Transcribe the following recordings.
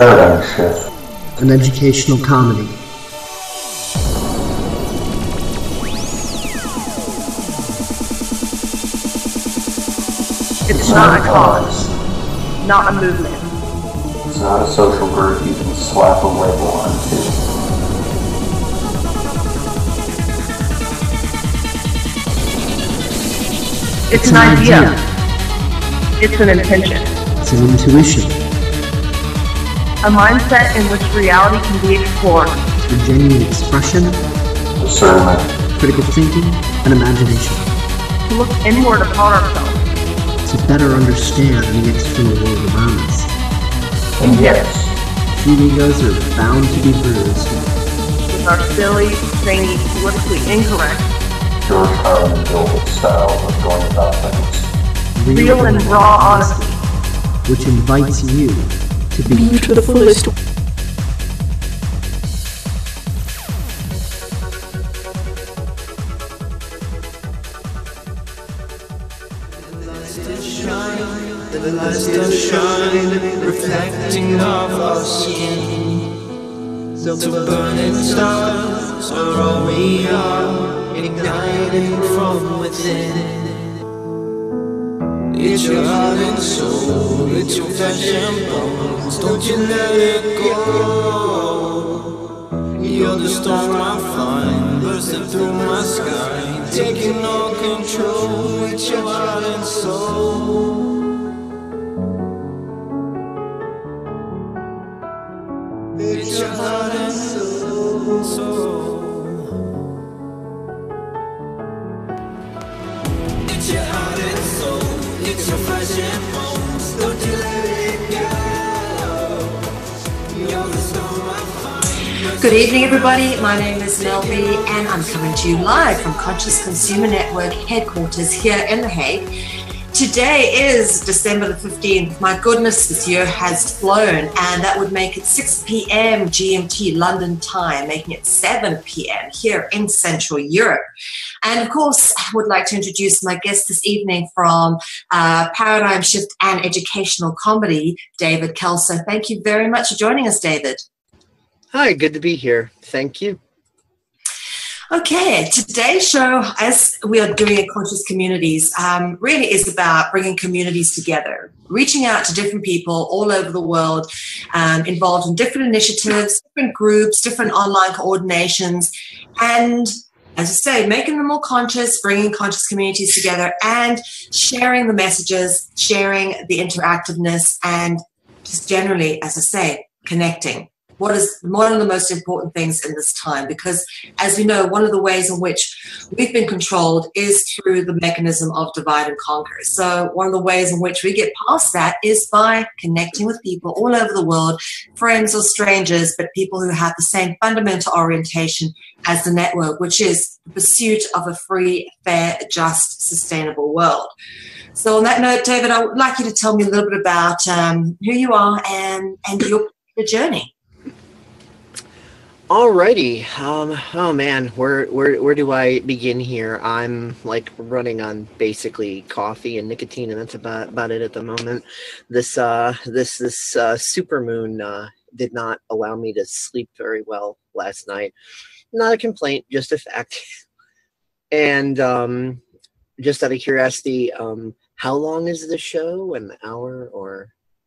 Paradigm shift. An educational comedy. It's not a cause, not a movement. It's not a social group you can slap a label onto. It's an idea. It's an intention. It's an intuition. A mindset in which reality can be explored. Through genuine expression, Discernment. critical thinking, and imagination. To look inward upon ourselves. To better understand the external world around us. And yes, Few egos are bound to be bruised. With our silly, zany, politically incorrect, George Carlin built style of going about things. real and raw honesty. Which invites you to be to the fullest. The light still shine, reflecting off our skin. So burning stars are all we are, igniting from within. It's your heart and soul, it's your flesh and bones. Don't you let it go. You're the storm I find, bursting through my sky, taking all control. It's your heart and soul. It's your heart and soul. It's your heart and soul. It's your flesh and bones. Don't you let it go. You're the storm I find. Good evening, everybody. My name is Mel Ve, and I'm coming to you live from Conscious Consumer Network headquarters here in The Hague. Today is December the 15th. My goodness, this year has flown, and that would make it 6 p.m. GMT London time, making it 7 p.m. here in Central Europe. And of course, I would like to introduce my guest this evening from Paradigm Shift and Educational Comedy, David Kelso. Thank you very much for joining us, David. Hi, good to be here. Thank you. Okay, today's show, as we are doing at Conscious Communities, really is about bringing communities together, reaching out to different people all over the world, involved in different initiatives, different groups, different online coordinations, and as I say, making them more conscious, bringing conscious communities together, and sharing the messages, sharing the interactiveness, and just generally, as I say, connecting. What is one of the most important things in this time? Because, as we know, one of the ways in which we've been controlled is through the mechanism of divide and conquer. So one of the ways in which we get past that is by connecting with people all over the world, friends or strangers, but people who have the same fundamental orientation as the network, which is the pursuit of a free, fair, just, sustainable world. So on that note, David, I would like you to tell me a little bit about who you are and your journey. Alrighty. Oh man, where do I begin here? I'm like running on basically coffee and nicotine, and that's about it at the moment. This supermoon did not allow me to sleep very well last night. Not a complaint, just a fact. And just out of curiosity, how long is the show? An hour or?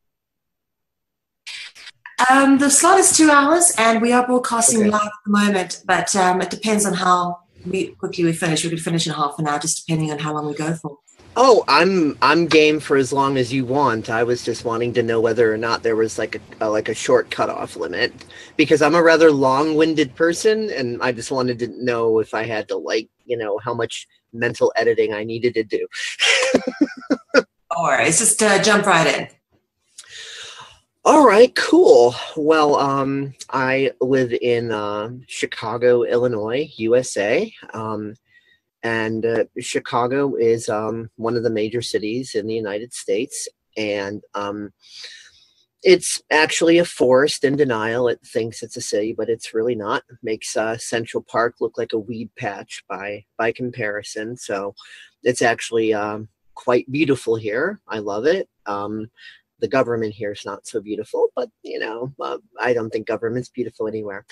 The slot is 2 hours, and we are broadcasting live at the moment, but it depends on how quickly we finish. We could finish in half an hour, just depending on how long we go for. Oh, I'm game for as long as you want. I was just wanting to know whether or not there was like a short cutoff limit, because I'm a rather long-winded person, and I just wanted to know if I had to how much mental editing I needed to do. All right, it's just jump right in. All right, cool. Well, I live in Chicago, Illinois, USA. And Chicago is one of the major cities in the United States. And it's actually a forest in denial. It thinks it's a city, but it's really not. It makes Central Park look like a weed patch by comparison. So it's actually quite beautiful here. I love it. the government here is not so beautiful, but you know, I don't think government's beautiful anywhere.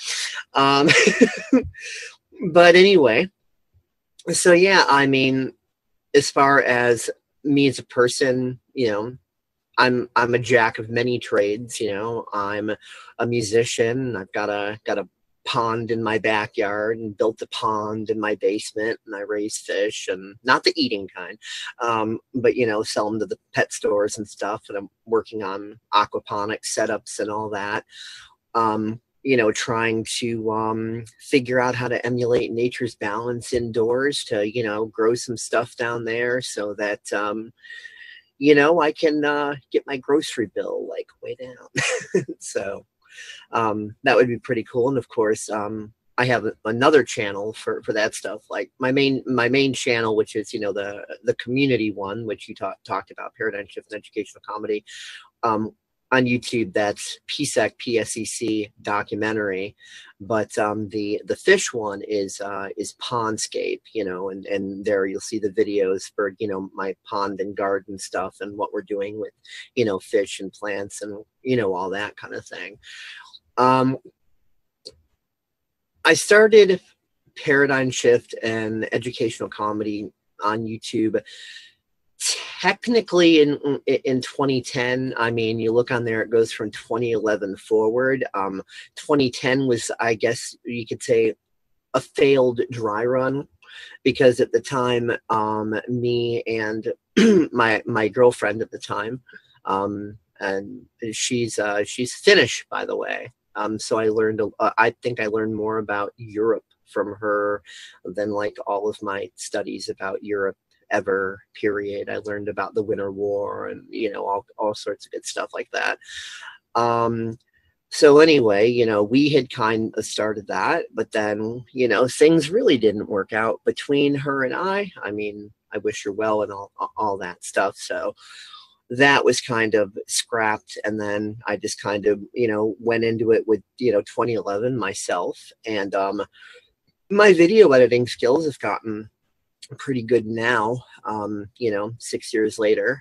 But anyway, so yeah, I mean, as far as me as a person, you know, I'm a jack of many trades. You know, I'm a musician. I've got a pond in my backyard and built a pond in my basement, and I raise fish, and not the eating kind, but you know, sell them to the pet stores and stuff. And I'm working on aquaponic setups and all that. You know, trying to figure out how to emulate nature's balance indoors to, you know, grow some stuff down there so that you know, I can get my grocery bill like way down. So that would be pretty cool. And of course, I have another channel for that stuff. Like my main channel, which is, you know, the community one, which you talked about, Paradigm Shift and Educational Comedy. On YouTube, that's PSEC, PSEC documentary, but the fish one is Pondscape, you know, and there you'll see the videos for, you know, my pond and garden stuff and what we're doing with, you know, fish and plants and, you know, all that kind of thing. I started Paradigm Shift and Educational Comedy on YouTube technically in 2010. I mean, you look on there, it goes from 2011 forward. 2010 was, I guess you could say, a failed dry run, because at the time, me and my girlfriend at the time, and she's Finnish, by the way. So I learned, I think I learned more about Europe from her than like all of my studies about Europe ever, period. I learned about the Winter War and, you know, all sorts of good stuff like that. So anyway, you know, we had kind of started that, but then, you know, things really didn't work out between her and I. I mean, I wish her well and all that stuff. So that was kind of scrapped. And then I just kind of, you know, went into it with, you know, 2011 myself. And my video editing skills have gotten pretty good now, you know, 6 years later.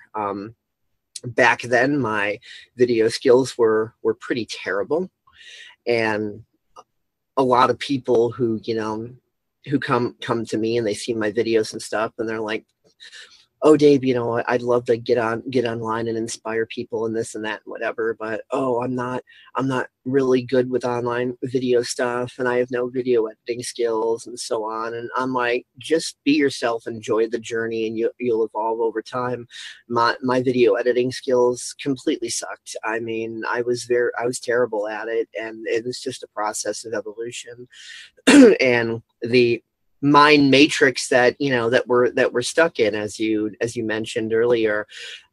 Back then, my video skills were pretty terrible. And a lot of people who, you know, who come to me and they see my videos and stuff, and they're like, oh, Dave, you know, I'd love to get online and inspire people and this and that and whatever, but oh, I'm not really good with online video stuff, and I have no video editing skills and so on. And I'm like, just be yourself, enjoy the journey, and you'll evolve over time. My video editing skills completely sucked. I mean, I was terrible at it, and it was just a process of evolution. And the mind matrix that, you know, that we're stuck in, as you mentioned earlier,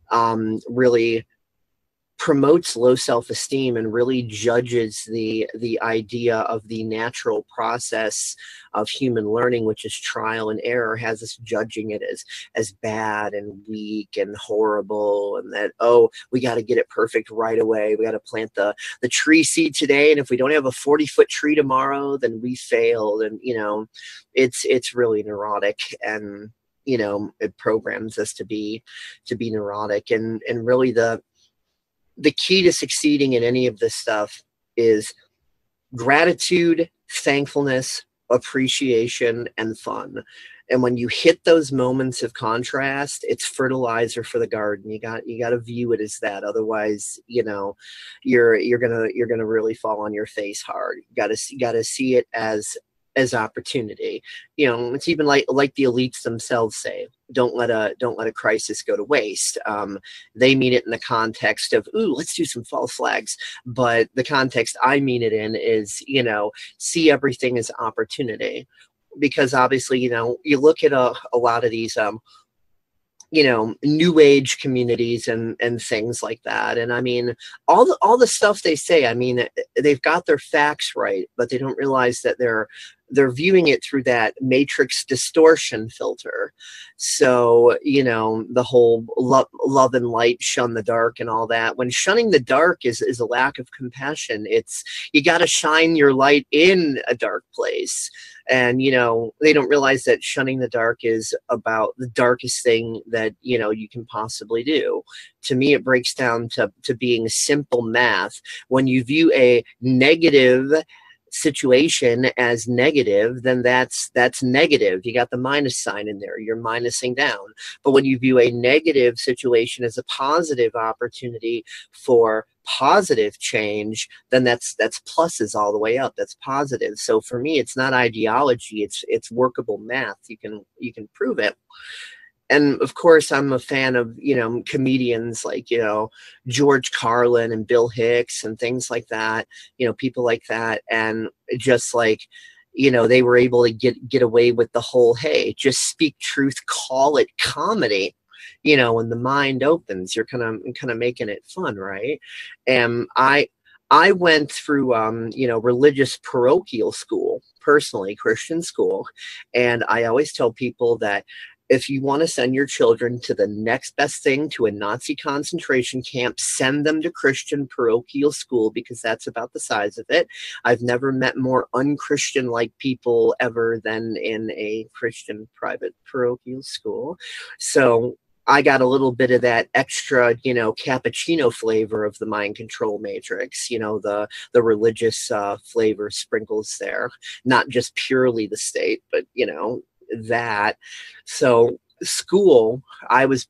really promotes low self-esteem and really judges the idea of the natural process of human learning, which is trial and error, has us judging it as bad and weak and horrible, and that, oh, we got to get it perfect right away. We got to plant the tree seed today, and if we don't have a 40-foot tree tomorrow, then we failed. And, you know, it's really neurotic, and, you know, it programs us to be neurotic. And really the key to succeeding in any of this stuff is gratitude, thankfulness, appreciation, and fun. And when you hit those moments of contrast, it's fertilizer for the garden. You got to view it as that. Otherwise, you know, you're gonna really fall on your face hard. You got to see it as opportunity. You know, it's even like the elites themselves say, don't let a crisis go to waste. They mean it in the context of, ooh, let's do some false flags. But the context I mean it in is, you know, see everything as opportunity. Because obviously, you know, you look at a lot of these you know, new age communities and things like that. And I mean, all the stuff they say, I mean, they've got their facts right, but they don't realize that they're they're viewing it through that matrix distortion filter. So, you know, the whole love and light, shun the dark and all that. When shunning the dark is a lack of compassion. It's, you got to shine your light in a dark place. And, you know, they don't realize that shunning the dark is about the darkest thing that, you know, you can possibly do. To me, it breaks down to being simple math. When you view a negative situation as negative, then that's negative. You got the minus sign in there. You're minusing down. But when you view a negative situation as a positive opportunity for positive change, then that's pluses all the way up. That's positive. So for me, it's not ideology. It's workable math. You can prove it. And of course, I'm a fan of, you know, comedians like, you know, George Carlin and Bill Hicks and things like that, you know, people like that. And just like, you know, they were able to get away with the whole, hey, just speak truth, call it comedy. You know, when the mind opens, you're kind of making it fun, right? And I went through, you know, religious parochial school, personally, Christian school. And I always tell people that if you want to send your children to the next best thing to a Nazi concentration camp, send them to Christian parochial school, because that's about the size of it. I've never met more unchristian-like people ever than in a Christian private parochial school. So I got a little bit of that extra, you know, cappuccino flavor of the mind control matrix, you know, the religious flavor sprinkles there, not just purely the state, but, you know, that. So school, I was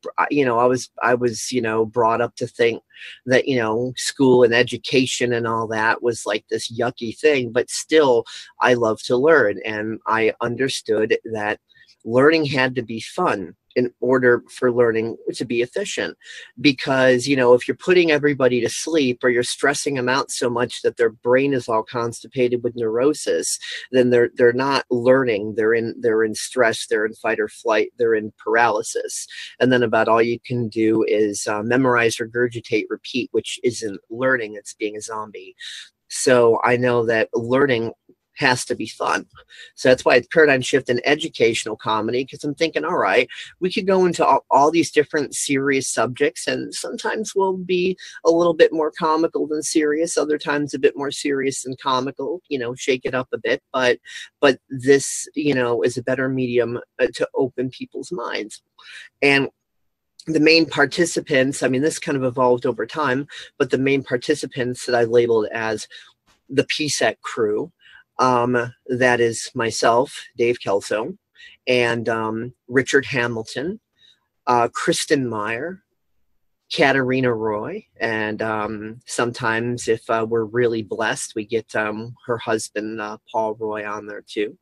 brought up to think that, you know, school and education and all that was like this yucky thing, but still I love to learn. And I understood that learning had to be fun in order for learning to be efficient. Because, you know, if you're putting everybody to sleep, or you're stressing them out so much that their brain is all constipated with neurosis, then they're not learning. They're in stress, they're in fight or flight, they're in paralysis. And then about all you can do is memorize, regurgitate, repeat, which isn't learning, it's being a zombie. So I know that learning has to be fun. So that's why it's paradigm shift in educational comedy, because I'm thinking, all right, we could go into all these different serious subjects, and sometimes we'll be a little bit more comical than serious, other times a bit more serious than comical, you know, shake it up a bit. But this, you know, is a better medium to open people's minds. And the main participants, I mean, this kind of evolved over time, but the main participants that I labeled as the PSEC crew, that is myself, Dave Kelso, and Richard Hamilton, Kristen Meyer, Katarina Roy, and sometimes if we're really blessed, we get her husband, Paul Roy, on there too.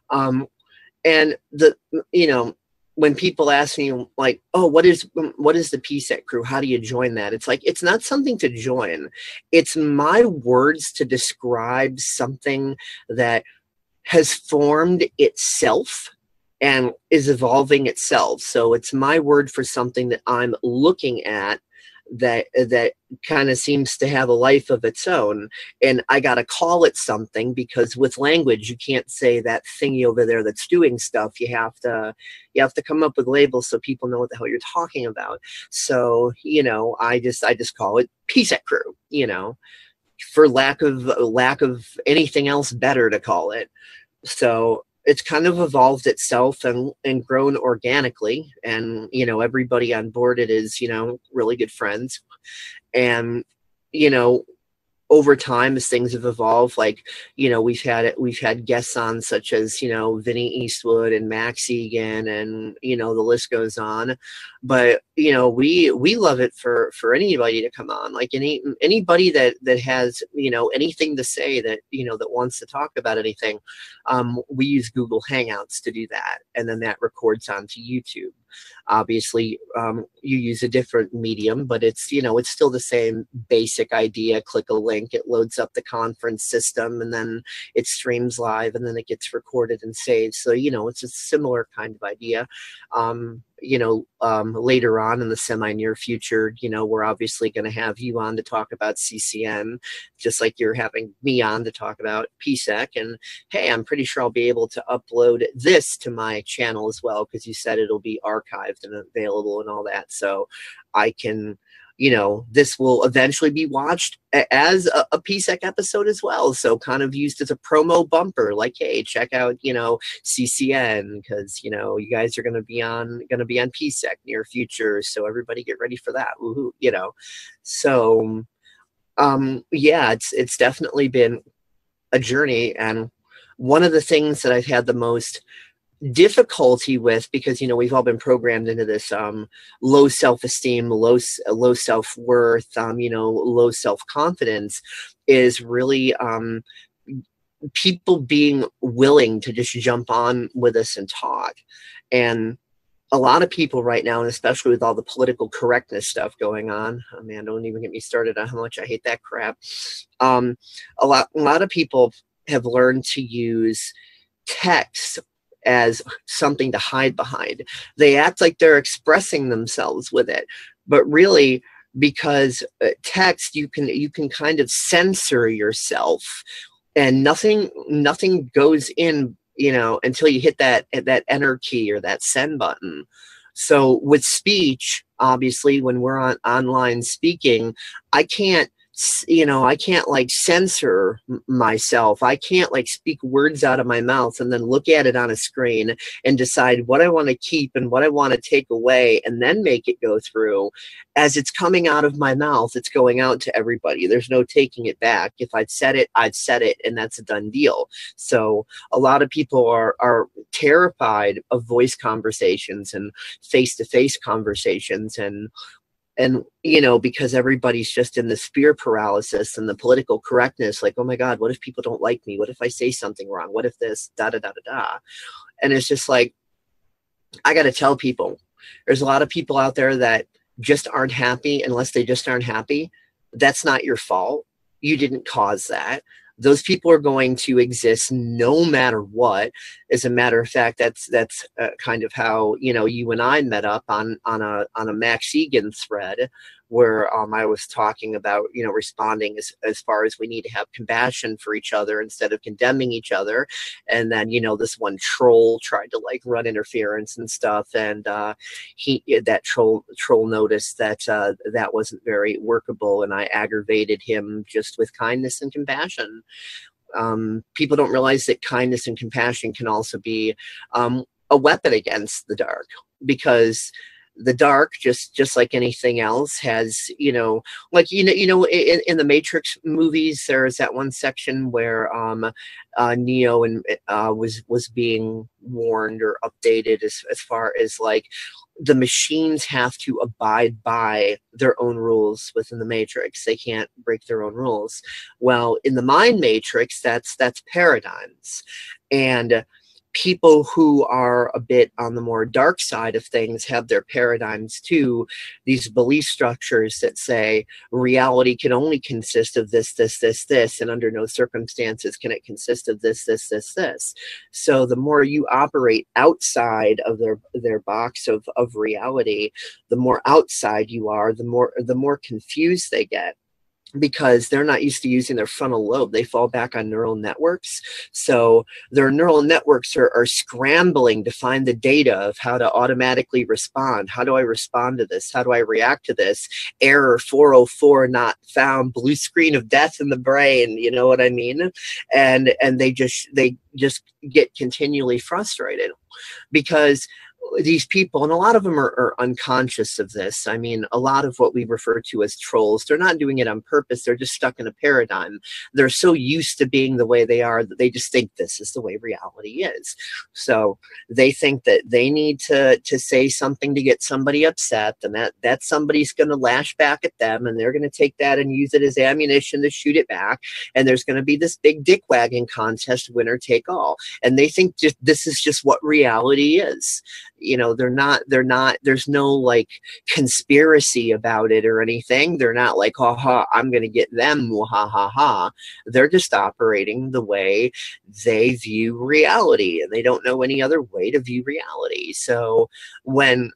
And you know, when people ask me like, oh, what is the PSEC crew? How do you join that? It's like, it's not something to join. It's my words to describe something that has formed itself and is evolving itself. So it's my word for something that I'm looking at that kind of seems to have a life of its own. And I got to call it something, because with language, you can't say that thingy over there that's doing stuff. You have to come up with labels so people know what the hell you're talking about. So, you know, I just call it PSEC crew, you know, for lack of anything else better to call it. So it's kind of evolved itself and grown organically. And, you know, everybody on board it is, you know, really good friends. And, you know, over time, as things have evolved, like, you know, we've had guests on such as, you know, Vinnie Eastwood and Max Egan, and, you know, the list goes on. But, you know, we love it for anybody to come on, like anybody that has, you know, anything to say, that, you know, that wants to talk about anything. We use Google Hangouts to do that, and then that records onto YouTube. Obviously, you use a different medium, but it's, you know, it's still the same basic idea. Click a link, it loads up the conference system, and then it streams live, and then it gets recorded and saved. So, you know, it's a similar kind of idea. later on in the semi-near future, we're obviously going to have you on to talk about CCN, just like you're having me on to talk about PSEC. And hey, I'm pretty sure I'll be able to upload this to my channel as well, because you said it'll be archived and available and all that. So I can, this will eventually be watched as a PSEC episode as well. So kind of used as a promo bumper, like, hey, check out, CCN, because, you guys are going to be on PSEC near future. So everybody get ready for that. Woohoo, So, yeah, it's definitely been a journey. And one of the things that I've had the most difficulty with, because we've all been programmed into this low self-esteem, low self-worth, low self-confidence, is really people being willing to just jump on with us and talk. And a lot of people right now, and especially with all the political correctness stuff going on, oh man, don't even get me started on how much I hate that crap. A lot of people have learned to use text as something to hide behind. They act like they're expressing themselves with it, but really, because text, you can kind of censor yourself, and nothing goes in, until you hit that enter key or that send button. So with speech, obviously, when we're on online speaking, I can't like censor myself. I can't like speak words out of my mouth and then look at it on a screen and decide what I want to keep and what I want to take away and then make it go through. As it's coming out of my mouth, it's going out to everybody. There's no taking it back. If I've said it, I've said it, and that's a done deal. So a lot of people are terrified of voice conversations and face-to-face conversations, and because everybody's just in the fear paralysis and the political correctness, like, oh my God, what if people don't like me? What if I say something wrong? What if this, da, da, da, da, da. And it's just like, I got to tell people, there's a lot of people out there that just aren't happy. Unless they just aren't happy, that's not your fault. You didn't cause that. Those people are going to exist no matter what. As a matter of fact, that's kind of how you and I met up on a Max Egan thread, where I was talking about responding as far as we need to have compassion for each other instead of condemning each other. And then this one troll tried to like run interference and stuff, and that troll noticed that that wasn't very workable, and I aggravated him just with kindness and compassion. People don't realize that kindness and compassion can also be a weapon against the dark, because the dark, just like anything else, has like in the Matrix movies, there is that one section where Neo and was being warned or updated as far as like the machines have to abide by their own rules within the Matrix. They can't break their own rules. Well, in the mind Matrix, that's paradigms. And people who are a bit on the more dark side of things have their paradigms too, these belief structures that say reality can only consist of this, this, this, this, and under no circumstances can it consist of this, this, this, this. So the more you operate outside of their box of reality, the more outside you are, the more confused they get, because they're not used to using their frontal lobe. They fall back on neural networks. So their neural networks are scrambling to find the data of how to automatically respond. How do I respond to this? How do I react to this? Error 404 not found, blue screen of death in the brain. You know what I mean? And they just get continually frustrated, because these people, and a lot of them are unconscious of this. I mean, a lot of what we refer to as trolls, they're not doing it on purpose. They're just stuck in a paradigm. They're so used to being the way they are that they just think this is the way reality is. So they think that they need to say something to get somebody upset, and that somebody's going to lash back at them, and they're going to take that and use it as ammunition to shoot it back. And there's going to be this big dick wagging contest, winner take all. And they think this is just what reality is. there's no like conspiracy about it or anything. They're not like, ha ha, I'm going to get them, ha ha ha. They're just operating the way they view reality, and they don't know any other way to view reality. So when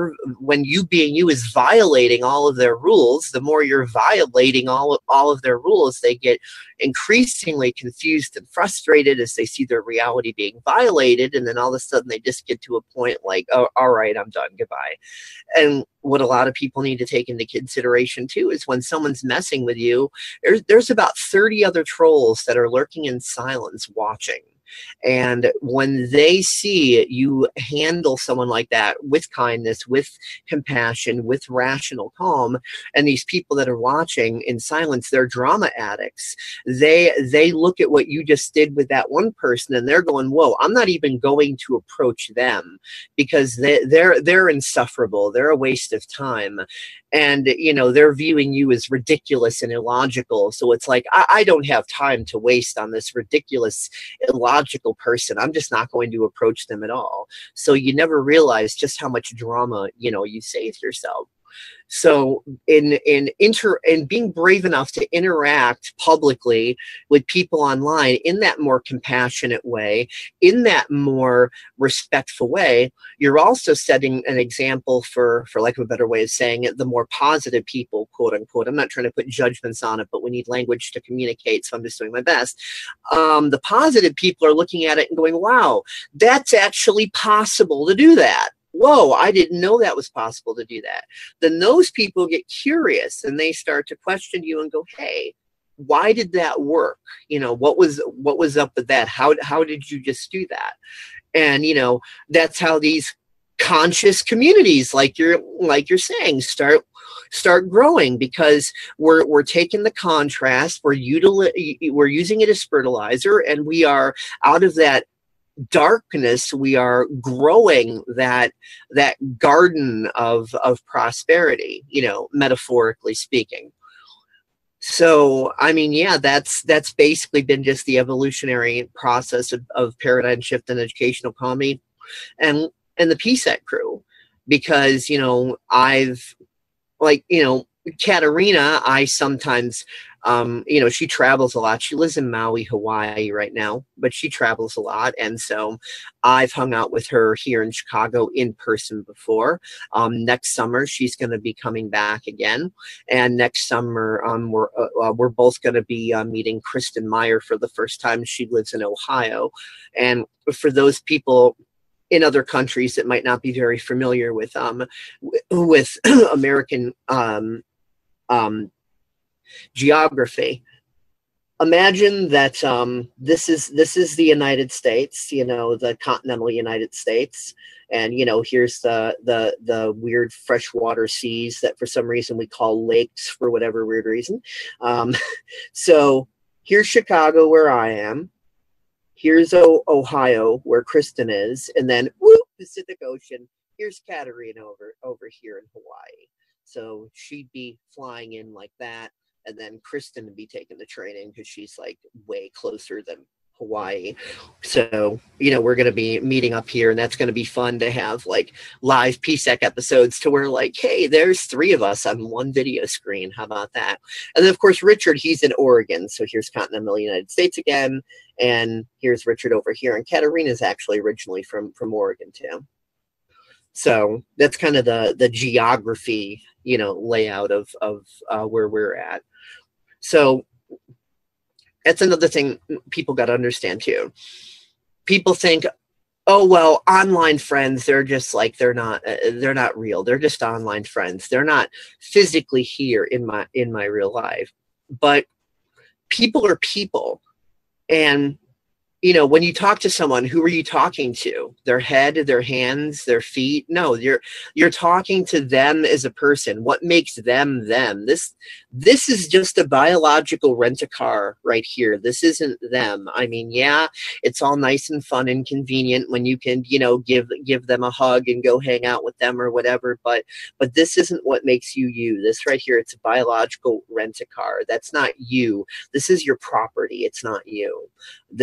you being you is violating all of their rules, the more you're violating all of their rules, they get increasingly confused and frustrated as they see their reality being violated, and then all of a sudden they just get to a point like, oh, all right, I'm done, goodbye. And what a lot of people need to take into consideration too is when someone's messing with you, there's about 30 other trolls that are lurking in silence watching. And when they see you handle someone like that with kindness, with compassion, with rational calm, and these people that are watching in silence, they're drama addicts. They look at what you just did with that one person, and they're going, whoa, I'm not even going to approach them because they're insufferable. They're a waste of time. And, they're viewing you as ridiculous and illogical. So it's like, I don't have time to waste on this ridiculous, illogical person. I'm just not going to approach them at all. So you never realize just how much drama, you saved yourself. So in being brave enough to interact publicly with people online in that more compassionate way, in that more respectful way, you're also setting an example for lack of a better way of saying it, the more positive people, quote unquote. I'm not trying to put judgments on it, but we need language to communicate, so I'm just doing my best. The positive people are looking at it and going, wow, that's actually possible to do that. Whoa, I didn't know that was possible to do that. Then those people get curious and they start to question you and go, hey, why did that work? What was up with that? How did you just do that? And, that's how these conscious communities, like you're saying, start growing, because we're taking the contrast, we're using it as fertilizer, and we are out of that darkness, we are growing that garden of prosperity, metaphorically speaking. So, I mean, yeah, that's basically been just the evolutionary process of paradigm shift in educational economy and the PSEC crew, because, I've Katerina, I sometimes, she travels a lot. She lives in Maui, Hawaii right now, but she travels a lot. And so I've hung out with her here in Chicago in person before. Next summer, she's going to be coming back again. And next summer, we're both going to be meeting Kristen Meyer for the first time. She lives in Ohio. And for those people in other countries that might not be very familiar with American geography, imagine that this is the United States, the continental United States, and here's the weird freshwater seas that for some reason we call lakes for whatever weird reason. So here's Chicago where I am. Here's Ohio, where Kristen is, and then whoop, Pacific Ocean. Here's Katerina over here in Hawaii. So she'd be flying in like that, and then Kristen would be taking the training because she's like way closer than Hawaii. So, we're going to be meeting up here, and that's going to be fun to have like live PSEC episodes to where like, hey, there's 3 of us on one video screen. How about that? And then of course, Richard, he's in Oregon. So here's continental United States again. And here's Richard over here. And Katerina's actually originally from Oregon too. So that's kind of the geography, layout of where we're at. So that's another thing people got to understand too. People think, oh, well, online friends, they're just like, they're not real. They're just online friends. They're not physically here in my real life. But people are people. And when you talk to someone, who are you talking to? Their head, their hands, their feet? No, you're talking to them as a person. What makes them them? This is just a biological rent-a-car right here. This isn't them. I mean, yeah, it's all nice and fun and convenient when you can, give them a hug and go hang out with them or whatever. But this isn't what makes you you. This right here, it's a biological rent-a-car. That's not you. This is your property. It's not you. This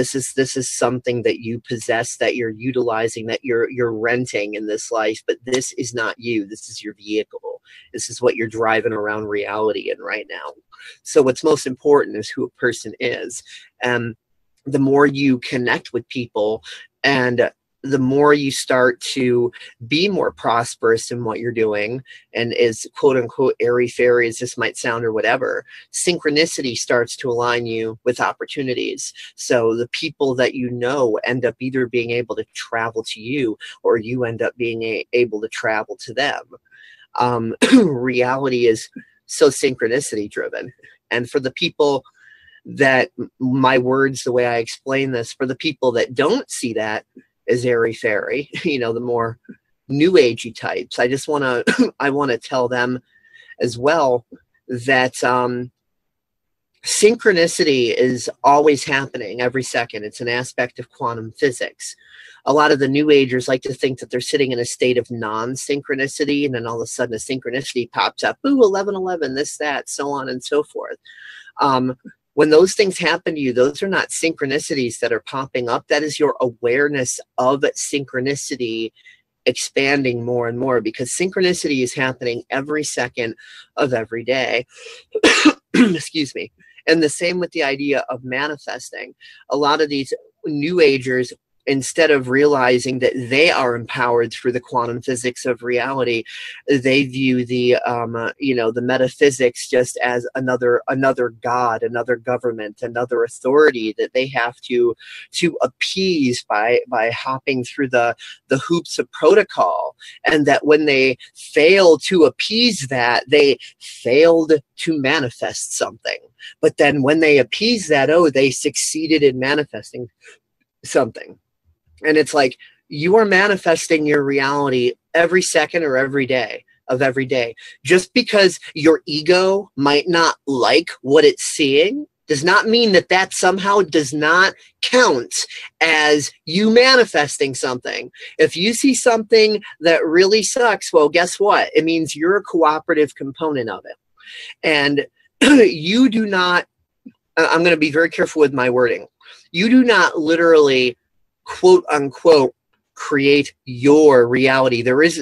this is something that you possess, that you're utilizing, that you're renting in this life, but this is not you. This is your vehicle. This is what you're driving around reality in right now. So what's most important is who a person is. And the more you connect with people, and the more you start to be more prosperous in what you're doing, and as quote unquote airy-fairy as this might sound or whatever, synchronicity starts to align you with opportunities. So the people that you know end up either being able to travel to you, or you end up being able to travel to them. Reality is so synchronicity driven. And for the people that, my words, the way I explain this, for the people that don't see that as airy-fairy, you know, the more new agey types, I just want to, I want to tell them as well that synchronicity is always happening every second. It's an aspect of quantum physics. A lot of the new agers like to think that they're sitting in a state of non-synchronicity, and then all of a sudden a synchronicity pops up, ooh, 1111, this, that, so on and so forth. When those things happen to you, those are not synchronicities that are popping up. That is your awareness of synchronicity expanding more and more, because synchronicity is happening every second of every day. Excuse me. And the same with the idea of manifesting. A lot of these new agers, instead of realizing that they are empowered through the quantum physics of reality, they view the you know, the metaphysics just as another god, another government, another authority that they have to appease by hopping through the hoops of protocol. And that when they fail to appease that, they failed to manifest something. But then when they appease that, oh, they succeeded in manifesting something. And it's like, you are manifesting your reality every second or every day of every day. Just because your ego might not like what it's seeing does not mean that that somehow does not count as you manifesting something. If you see something that really sucks, well, guess what? It means you're a cooperative component of it. And you do not, I'm going to be very careful with my wording. You do not literally, quote unquote, create your reality. There is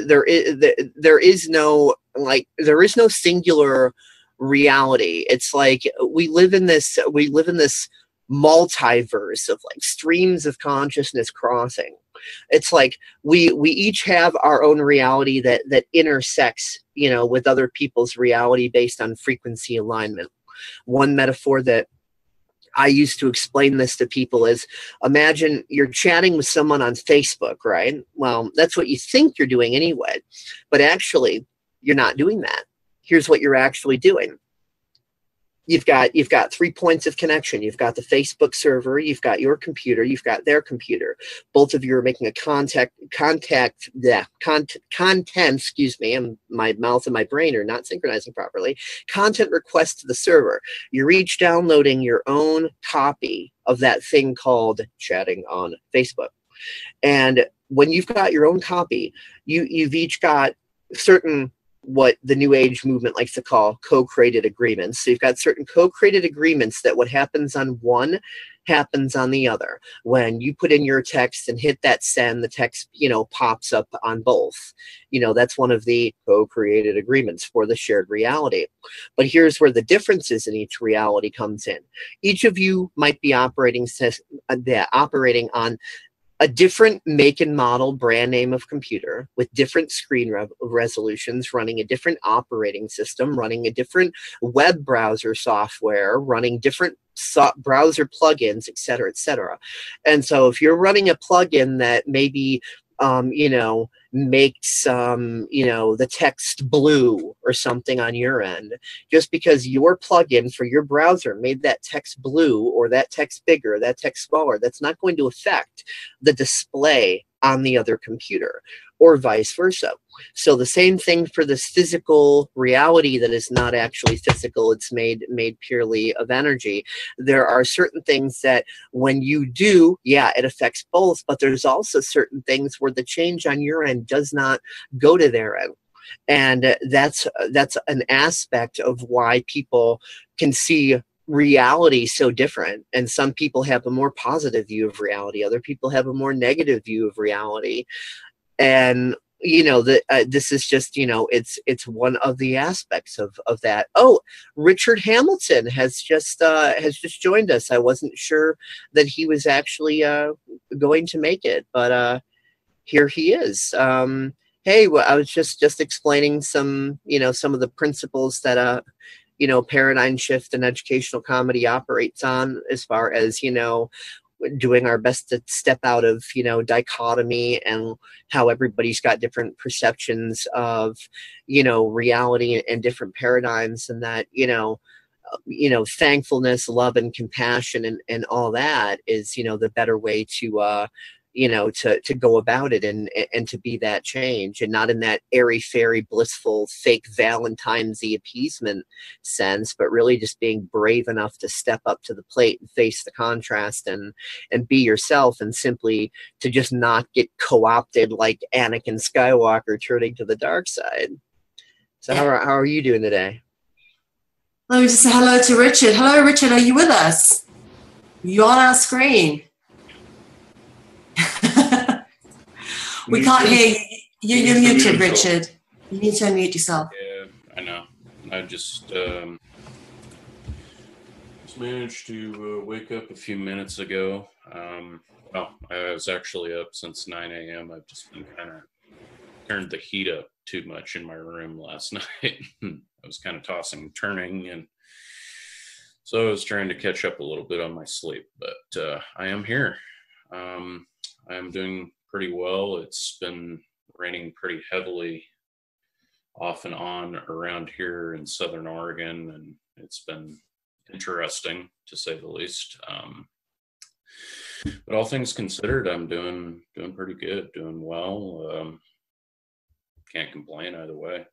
no singular reality. It's like we live in this multiverse of like streams of consciousness crossing. It's like we each have our own reality that intersects, you know, with other people's reality based on frequency alignment. One metaphor that I used to explain this to people is, imagine you're chatting with someone on Facebook, right? Well, that's what you think you're doing anyway, but actually you're not doing that. Here's what you're actually doing. You've got 3 points of connection. You've got the Facebook server, you've got your computer, you've got their computer. Both of you are making a content, excuse me, and my mouth and my brain are not synchronizing properly. Content request to the server. You're each downloading your own copy of that thing called chatting on Facebook. And when you've got your own copy, you've each got certain, what the New Age movement likes to call co-created agreements. So you've got certain co-created agreements that what happens on one happens on the other. When you put in your text and hit that send, the text, you know, pops up on both. You know, that's one of the co-created agreements for the shared reality. But here's where the differences in each reality comes in. Each of you might be operating on a different make and model brand name of computer with different screen resolutions, running a different operating system, running a different web browser software, running different browser plugins, et cetera, et cetera. And so if you're running a plugin that maybe, you know, makes, you know, the text blue or something on your end, just because your plugin for your browser made that text blue or that text bigger, that text smaller, that's not going to affect the display on the other computer, or vice versa. So the same thing for this physical reality that is not actually physical, it's made purely of energy. There are certain things that when you do, yeah, it affects both, but there's also certain things where the change on your end does not go to their end. And that's an aspect of why people can see reality so different, and some people have a more positive view of reality, other people have a more negative view of reality. And this is just, it's one of the aspects of that. Oh, Richard Hamilton has just joined us. I wasn't sure that he was actually going to make it, but here he is. Hey, well, I was just explaining some of the principles that paradigm shift and educational comedy operates on, as far as doing our best to step out of dichotomy and how everybody's got different perceptions of reality and different paradigms, and that thankfulness, love, and compassion and all that is the better way to to go about it and to be that change, and not in that airy-fairy, blissful, fake Valentine's-y appeasement sense, but really just being brave enough to step up to the plate and face the contrast and be yourself, and simply to just not get co-opted like Anakin Skywalker turning to the dark side. So how are you doing today? Let me just say hello to Richard. Hello, Richard. Are you with us? You're on our screen. We can't hear you. You're muted, Richard. You need to unmute yourself. Yeah, I know. I just managed to wake up a few minutes ago. Well, I was actually up since 9 a.m. I've just been kind of turned the heat up too much in my room last night. I was kind of tossing and turning, and so I was trying to catch up a little bit on my sleep, but I am here. I am doing pretty well. It's been raining pretty heavily off and on around here in Southern Oregon, and it's been interesting to say the least. But all things considered, I'm doing pretty good, doing well. Can't complain either way.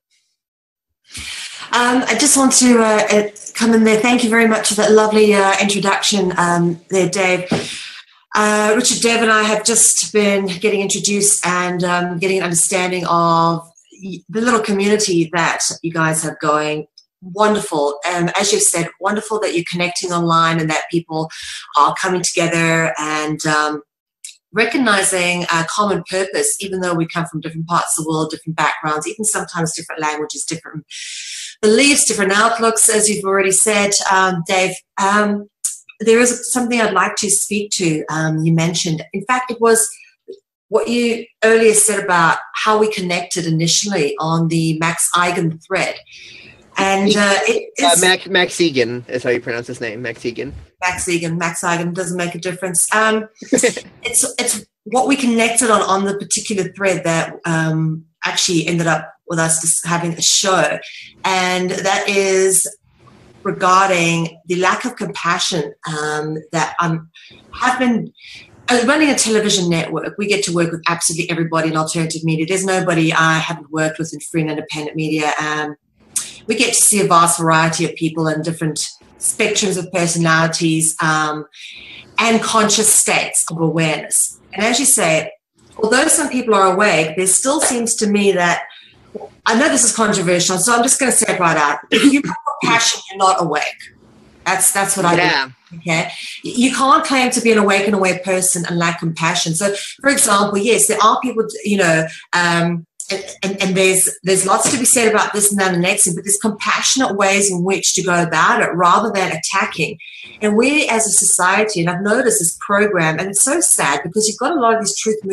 I just want to come in there. Thank you very much for that lovely introduction there, Dave. Richard, Dave, and I have just been getting introduced and getting an understanding of the little community that you guys have going. Wonderful. As you've said, wonderful that you're connecting online and that people are coming together and recognizing a common purpose, even though we come from different parts of the world, different backgrounds, even sometimes different languages, different beliefs, different outlooks, as you've already said, Dave. There is something I'd like to speak to. You mentioned, in fact, it was what you earlier said about how we connected initially on the Max Eigen thread. And Max Egan is how you pronounce his name, Max Egan. Max Eigen doesn't make a difference. It's what we connected on the particular thread that actually ended up with us just having a show, and that is regarding the lack of compassion that have been running a television network. We get to work with absolutely everybody in alternative media. There's nobody I haven't worked with in free and independent media. We get to see a vast variety of people and different spectrums of personalities and conscious states of awareness. And as you say, although some people are awake, there still seems to me that, I know this is controversial, so I'm just going to say it right out. If you have passion, you're not awake. That's what I do. Okay, you can't claim to be an awake and aware person and lack compassion. So, for example, yes, there are people, and there's lots to be said about this and that and the next thing, but there's compassionate ways in which to go about it rather than attacking. And we as a society, and I've noticed this program, and it's so sad because you've got a lot of these truth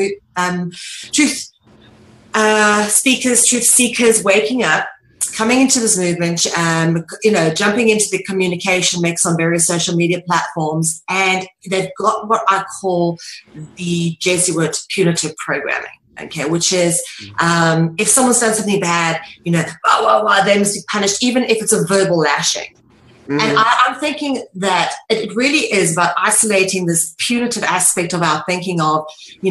speakers, truth seekers waking up, coming into this movement, jumping into the communication mix on various social media platforms, and they've got what I call the Jesuit punitive programming. Okay, which is if someone's done something bad, they must be punished, even if it's a verbal lashing. Mm-hmm. And I'm thinking that it really is about isolating this punitive aspect of our thinking of,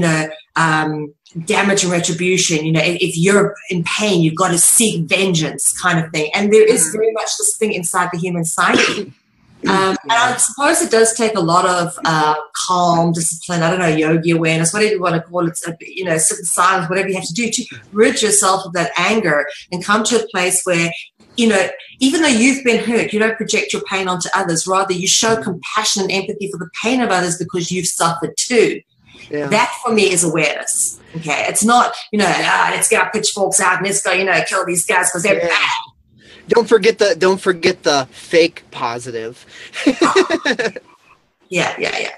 damage and retribution. If you're in pain, you've got to seek vengeance, kind of thing. And there is very much this thing inside the human psyche. And I suppose it does take a lot of calm, discipline, I don't know, yogi awareness, whatever you want to call it, sit in silence, whatever you have to do to rid yourself of that anger and come to a place where you know, even though you've been hurt, you don't project your pain onto others. Rather, you show compassion and empathy for the pain of others because you've suffered too. Yeah. That for me is awareness. Okay, it's not, you know, let's get our pitchforks out and let's go, you know, kill these guys because they're bad. Don't forget the fake positive. Yeah.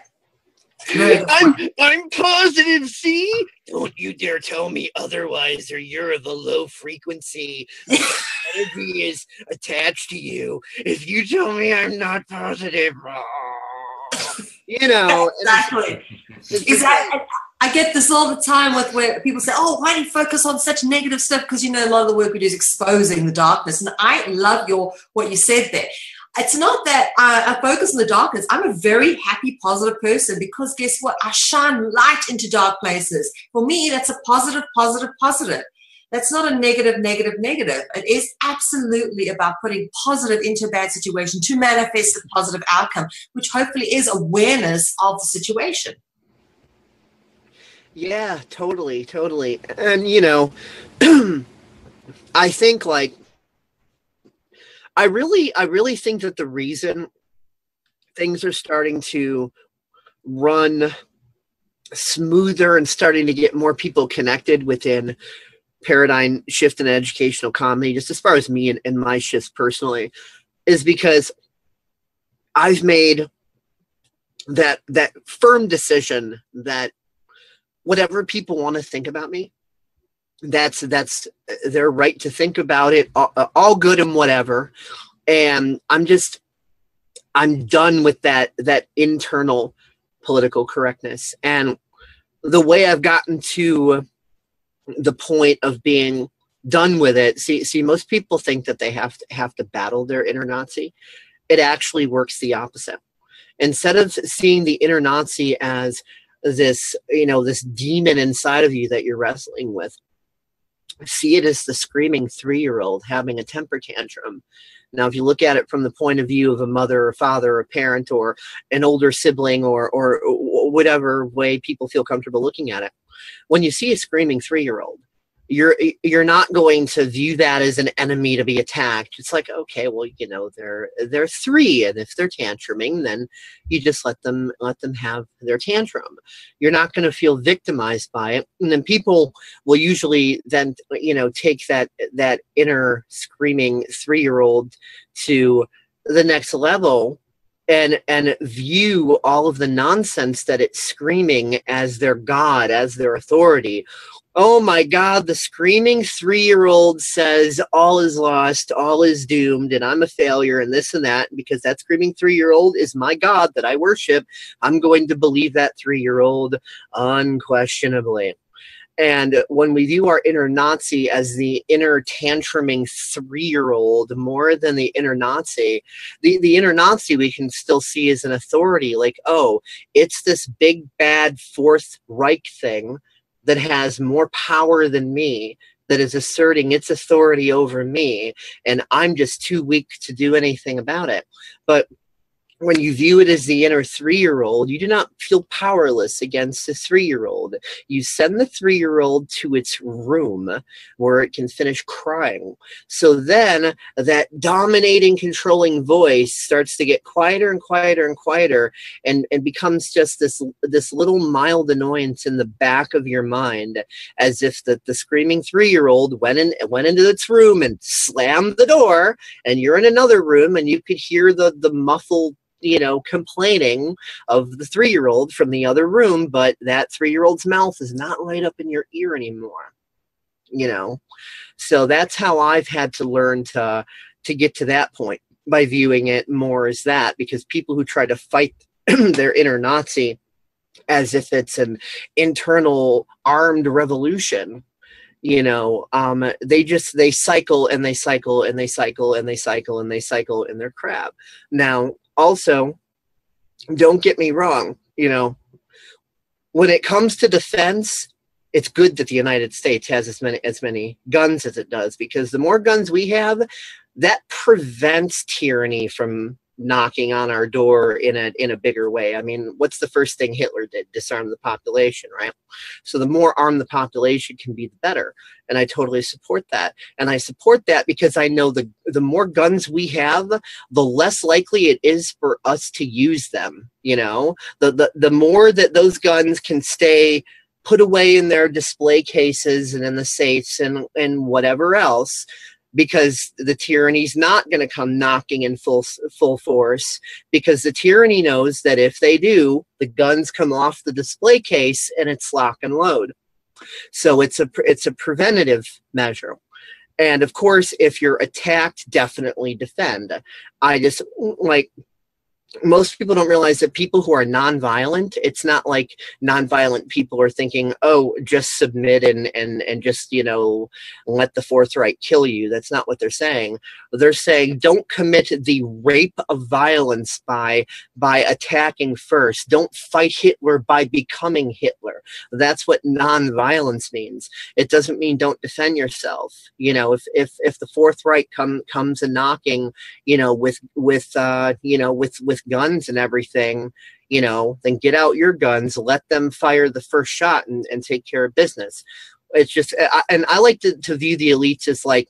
I'm positive, see? Don't you dare tell me otherwise, or you're of a low frequency. Energy is attached to you. If you tell me I'm not positive, you know. Exactly. Exactly. I get this all the time with where people say, oh, why do you focus on such negative stuff? Because, you know, a lot of the work we do is exposing the darkness. And I love what you said there. It's not that I focus on the darkness. I'm a very happy, positive person because guess what? I shine light into dark places. For me, that's a positive, positive, positive. That's not a negative, negative, negative. It is absolutely about putting positive into a bad situation to manifest a positive outcome, which hopefully is awareness of the situation. Yeah, totally. And, you know, I think like, I really think that the reason things are starting to run smoother and starting to get more people connected within paradigm shift in educational comedy, just as far as me and my shifts personally, is because I've made that firm decision that whatever people want to think about me, that's their right to think about it, all good and whatever. And I'm done with that internal political correctness. And the way I've gotten to the point of being done with it, see, most people think that they have to battle their inner Nazi. It actually works the opposite. Instead of seeing the inner Nazi as this, you know, this demon inside of you that you're wrestling with, see it as the screaming 3-year-old having a temper tantrum. Now, if you look at it from the point of view of a mother or father or a parent or an older sibling or whatever way people feel comfortable looking at it, when you see a screaming 3-year-old, you're not going to view that as an enemy to be attacked. It's like, okay, well, you know, they're 3, and if they're tantruming, then you just let them have their tantrum. You're not going to feel victimized by it. And then people will usually then, you know, take that inner screaming 3-year-old to the next level and view all of the nonsense that it's screaming as their God, as their authority. Oh my God, the screaming 3-year-old says all is lost, all is doomed, and I'm a failure and this and that. Because that screaming 3-year-old is my God that I worship, I'm going to believe that 3-year-old unquestionably. And when we view our inner Nazi as the inner tantruming 3-year-old more than the inner Nazi, the inner Nazi we can still see as an authority. Like, oh, it's this big bad Fourth Reich thing that has more power than me, that is asserting its authority over me, and I'm just too weak to do anything about it. But when you view it as the inner 3-year-old, you do not feel powerless against the 3-year-old. You send the 3-year-old to its room where it can finish crying. So then that dominating, controlling voice starts to get quieter and quieter and quieter, and becomes just this little mild annoyance in the back of your mind, as if the screaming 3-year-old went into its room and slammed the door, and you're in another room and you could hear the muffled, you know, complaining of the 3-year-old from the other room, but that 3-year-old's mouth is not right up in your ear anymore, you know. So that's how I've had to learn to get to that point, by viewing it more as that, because people who try to fight their inner Nazi as if it's an internal armed revolution, you know, they cycle and they cycle and they cycle and they cycle and they cycle in their crap. Now, also, don't get me wrong, you know, when it comes to defense, it's good that the United States has as many guns as it does, because the more guns we have, that prevents tyranny from knocking on our door in a bigger way. I mean, what's the first thing Hitler did? Disarm the population, right? So the more armed the population can be, the better. And I totally support that. And I support that because I know the more guns we have, the less likely it is for us to use them. You know, the more that those guns can stay put away in their display cases and in the safes and whatever else, because the tyranny's not going to come knocking in full force, because the tyranny knows that if they do, the guns come off the display case and it's lock and load. So it's a preventative measure. And of course, if you're attacked, definitely defend. I just, like, most people don't realize that people who are nonviolent, it's not like nonviolent people are thinking, oh, just submit and just, you know, let the Fourth Reich kill you. That's not what they're saying. They're saying don't commit the rape of violence by attacking first. Don't fight Hitler by becoming Hitler. That's what nonviolence means. It doesn't mean don't defend yourself. You know, if the Fourth Reich comes a knocking, you know, with guns and everything, you know, then get out your guns, let them fire the first shot and take care of business. It's just, and I like to view the elites as like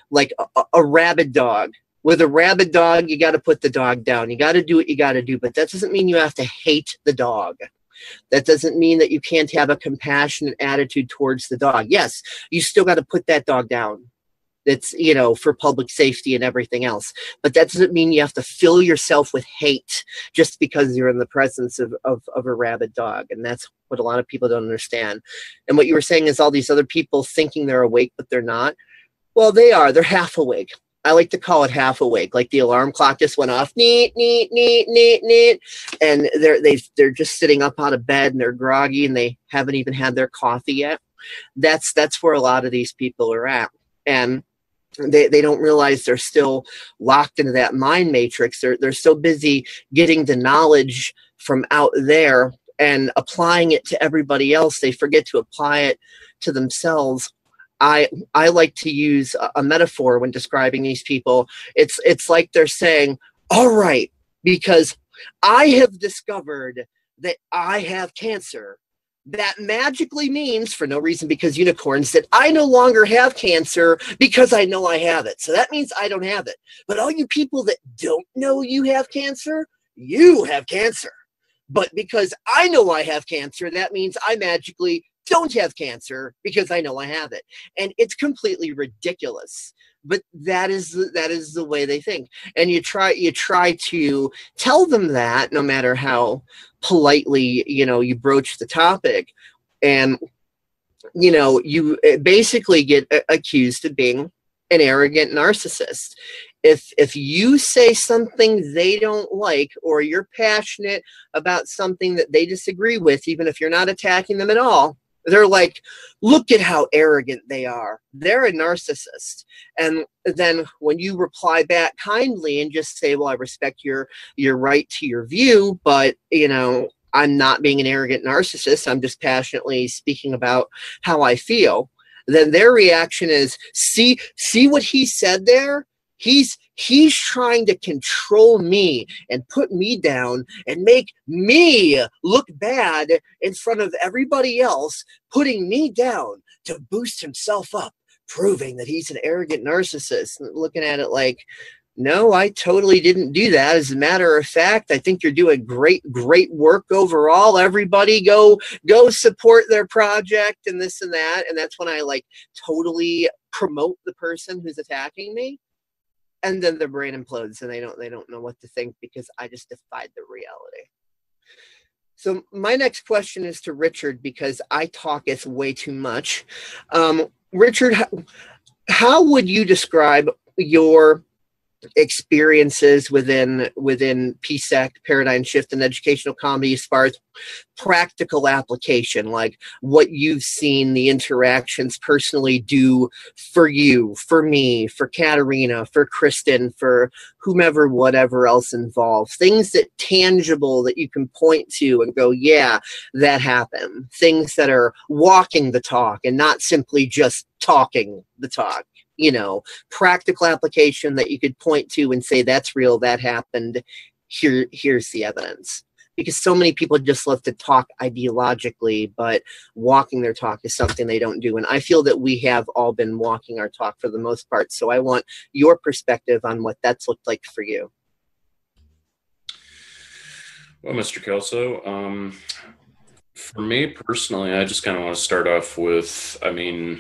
a rabid dog. With a rabid dog, you got to put the dog down. You got to do what you got to do, but that doesn't mean you have to hate the dog. That doesn't mean that you can't have a compassionate attitude towards the dog. Yes, you still got to put that dog down. That's, you know, for public safety and everything else. But that doesn't mean you have to fill yourself with hate just because you're in the presence of a rabid dog. And that's what a lot of people don't understand. And what you were saying is all these other people thinking they're awake, but they're not. Well, they are. They're half awake. I like to call it half awake. Like the alarm clock just went off, neat, neat, neat, neat, neat. And they're just sitting up out of bed and they're groggy and they haven't even had their coffee yet. That's where a lot of these people are at. And they don't realize they're still locked into that mind matrix. They're so busy getting the knowledge from out there and applying it to everybody else, they forget to apply it to themselves. I like to use a metaphor when describing these people. It's like they're saying, all right, because I have discovered that I have cancer. That magically means, for no reason because unicorns, that I no longer have cancer because I know I have it. So that means I don't have it. But all you people that don't know you have cancer, you have cancer. But because I know I have cancer, that means I magically don't have cancer because I know I have it. And it's completely ridiculous. But that is the way they think. And you try to tell them that, no matter how politely, you know, you broach the topic, and, you know, you basically get accused of being an arrogant narcissist. If you say something they don't like, or you're passionate about something that they disagree with, even if you're not attacking them at all, they're like, look at how arrogant they are. They're a narcissist. And then when you reply back kindly and just say, well, I respect your right to your view, but, you know, I'm not being an arrogant narcissist. I'm just passionately speaking about how I feel. Then their reaction is, see what he said there? He's trying to control me and put me down and make me look bad in front of everybody else, putting me down to boost himself up, proving that he's an arrogant narcissist. And looking at it like, no, I totally didn't do that. As a matter of fact, I think you're doing great work overall. Everybody go support their project and this and that. And that's when I like totally promote the person who's attacking me. And then their brain implodes and they don't know what to think because I just defied the reality. So my next question is to Richard, because I talketh way too much. Richard, how would you describe your experiences within PSEC, paradigm shift, and educational comedy as far as practical application, like what you've seen the interactions personally do for you, for me, for Katerina, for Kristen, for whomever, whatever else involved, things that tangible that you can point to and go, yeah, that happened. Things that are walking the talk and not simply just talking the talk. you know, practical application that you could point to and say, that's real, that happened, here's the evidence. Because so many people just love to talk ideologically, but walking their talk is something they don't do. And I feel that we have all been walking our talk for the most part. So I want your perspective on what that's looked like for you. Well, Mr. Kelso, for me personally, I just kind of want to start off with, I mean,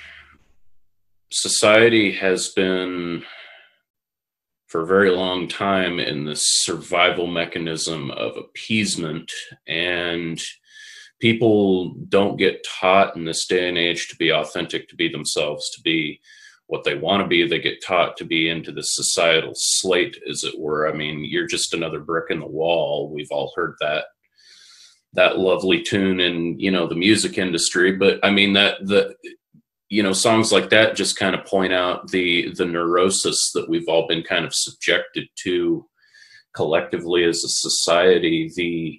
society has been for a very long time in this survival mechanism of appeasement, and people don't get taught in this day and age to be authentic, to be themselves, to be what they want to be. They get taught to be into the societal slate, as it were. I mean, you're just another brick in the wall. We've all heard that lovely tune in, you know, the music industry. But I mean, you know, songs like that just kind of point out the neurosis that we've all been kind of subjected to collectively as a society. The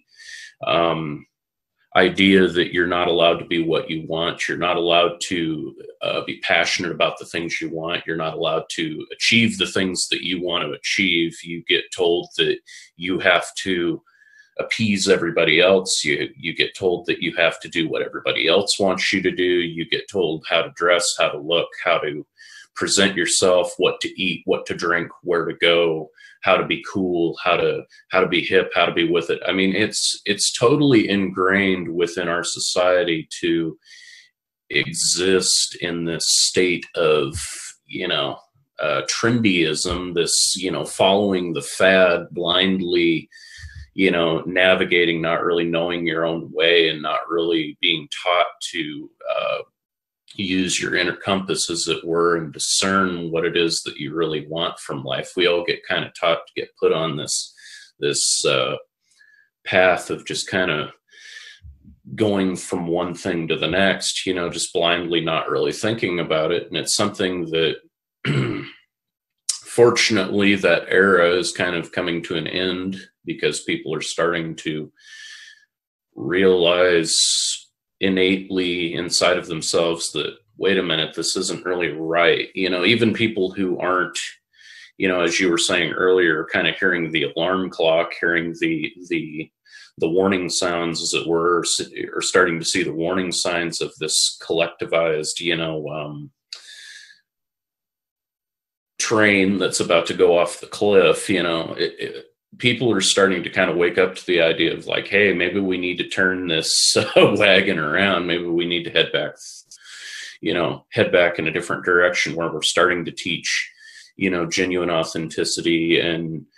idea that you're not allowed to be what you want. You're not allowed to be passionate about the things you want. You're not allowed to achieve the things that you want to achieve. You get told that you have to appease everybody else. You get told that you have to do what everybody else wants you to do. You get told how to dress, how to look, how to present yourself, what to eat, what to drink, where to go, how to be cool, how to be hip, how to be with it. I mean, it's totally ingrained within our society to exist in this state of, you know, trendyism, this, you know, following the fad blindly, you know, navigating, not really knowing your own way, and not really being taught to use your inner compass, as it were, and discern what it is that you really want from life. We all get kind of taught to get put on this path of just kind of going from one thing to the next, you know, just blindly not really thinking about it. And it's something that fortunately that era is kind of coming to an end, because people are starting to realize innately inside of themselves that, wait a minute, this isn't really right. You know, even people who aren't, you know, as you were saying earlier, kind of hearing the alarm clock, hearing the warning sounds, as it were, are starting to see the warning signs of this collectivized, you know, train that's about to go off the cliff. You know, people are starting to kind of wake up to the idea of like, hey, maybe we need to turn this wagon around. Maybe we need to head back in a different direction, where we're starting to teach, you know, genuine authenticity, and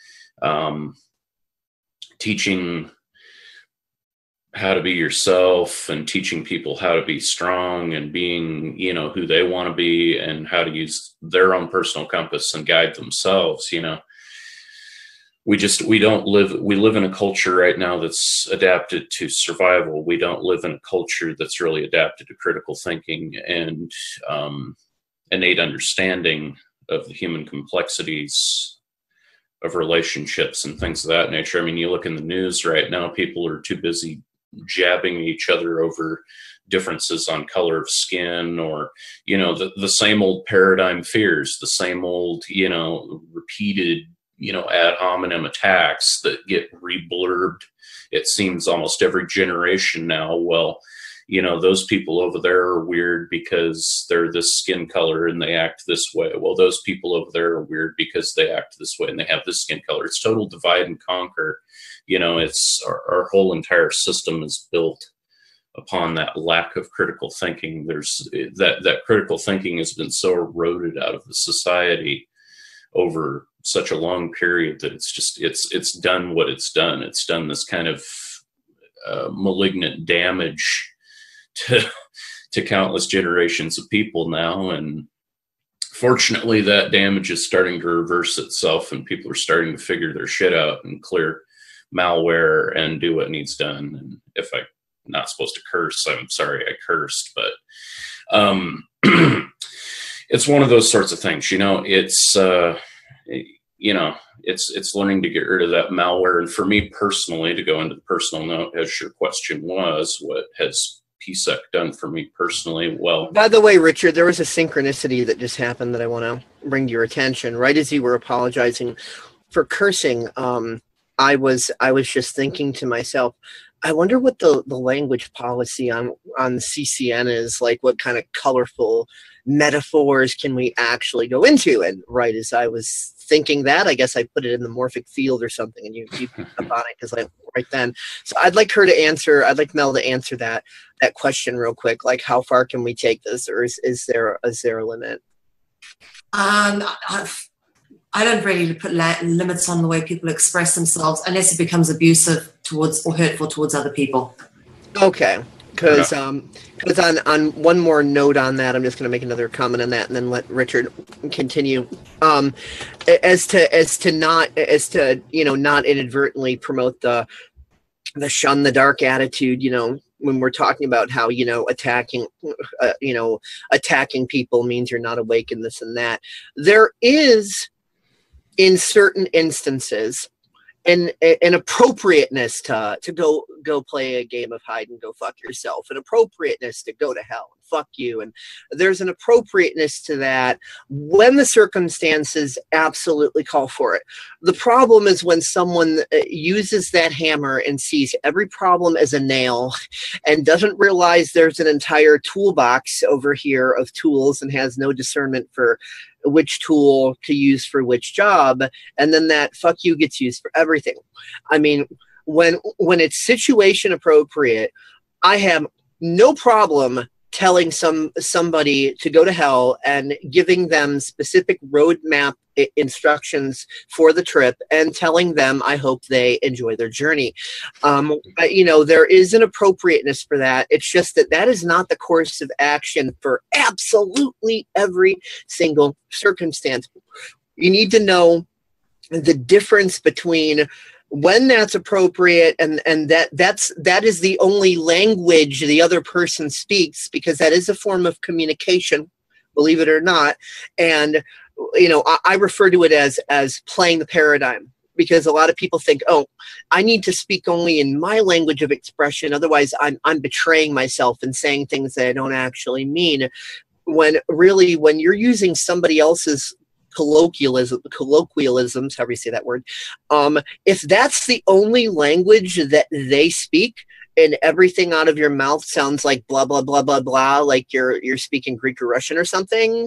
teaching how to be yourself, and teaching people how to be strong, and being, you know, who they want to be, and how to use their own personal compass and guide themselves. You know, we live in a culture right now that's adapted to survival. We don't live in a culture that's really adapted to critical thinking and innate understanding of the human complexities of relationships and things of that nature. I mean, you look in the news right now, people are too busy jabbing each other over differences on color of skin, or, you know, the same old paradigm fears, the same old, you know, repeated, you know, ad hominem attacks that get reblurbed, it seems, almost every generation now. Well, you know, those people over there are weird because they're this skin color and they act this way. Well, those people over there are weird because they act this way and they have this skin color. It's total divide and conquer. You know, it's our whole entire system is built upon that lack of critical thinking. There's that critical thinking has been so eroded out of the society over such a long period that it's done what it's done. It's done this kind of malignant damage to countless generations of people now. And fortunately, that damage is starting to reverse itself, and people are starting to figure their shit out and clear malware and do what needs done. And if I'm not supposed to curse, I'm sorry I cursed, but it's one of those sorts of things. You know, it's you know, it's learning to get rid of that malware. And for me personally, to go into the personal note, as your question was, what has PSEC done for me personally. Well, by the way, Richard, there was a synchronicity that just happened that I want to bring to your attention. Right as you were apologizing for cursing, I was just thinking to myself, I wonder what the language policy on CCN is, like what kind of colorful metaphors can we actually go into? And right as I was thinking that, I guess I put it in the morphic field or something, and you picked up on it because right then. So I'd like Mel to answer that question real quick. Like, how far can we take this, or is there a limit? I don't really put limits on the way people express themselves unless it becomes abusive towards or hurtful towards other people. Okay, because on one more note on that, I'm just going to make another comment on that and then let Richard continue. As to not inadvertently promote the shun the dark attitude, when we're talking about how, attacking people means you're not awake and this and that. There is, in certain instances, an appropriateness to go play a game of hide and go fuck yourself, an appropriateness to go to hell and fuck you. And there's an appropriateness to that when the circumstances absolutely call for it. The problem is when someone uses that hammer and sees every problem as a nail and doesn't realize there's an entire toolbox over here of tools and has no discernment for which tool to use for which job, and then that fuck you gets used for everything. I mean, when it's situation appropriate, I have no problem telling somebody to go to hell and giving them specific roadmap instructions for the trip and telling them I hope they enjoy their journey. There is an appropriateness for that. It's just that is not the course of action for absolutely every single circumstance. You need to know the difference between when that's appropriate and that is the only language the other person speaks, because that is a form of communication, believe it or not. And I refer to it as playing the paradigm, because a lot of people think, oh, I need to speak only in my language of expression, otherwise I'm betraying myself and saying things that I don't actually mean. When really, when you're using somebody else's colloquialisms, however you say that word, if that's the only language that they speak and everything out of your mouth sounds like blah blah blah blah blah, like you're speaking Greek or Russian or something,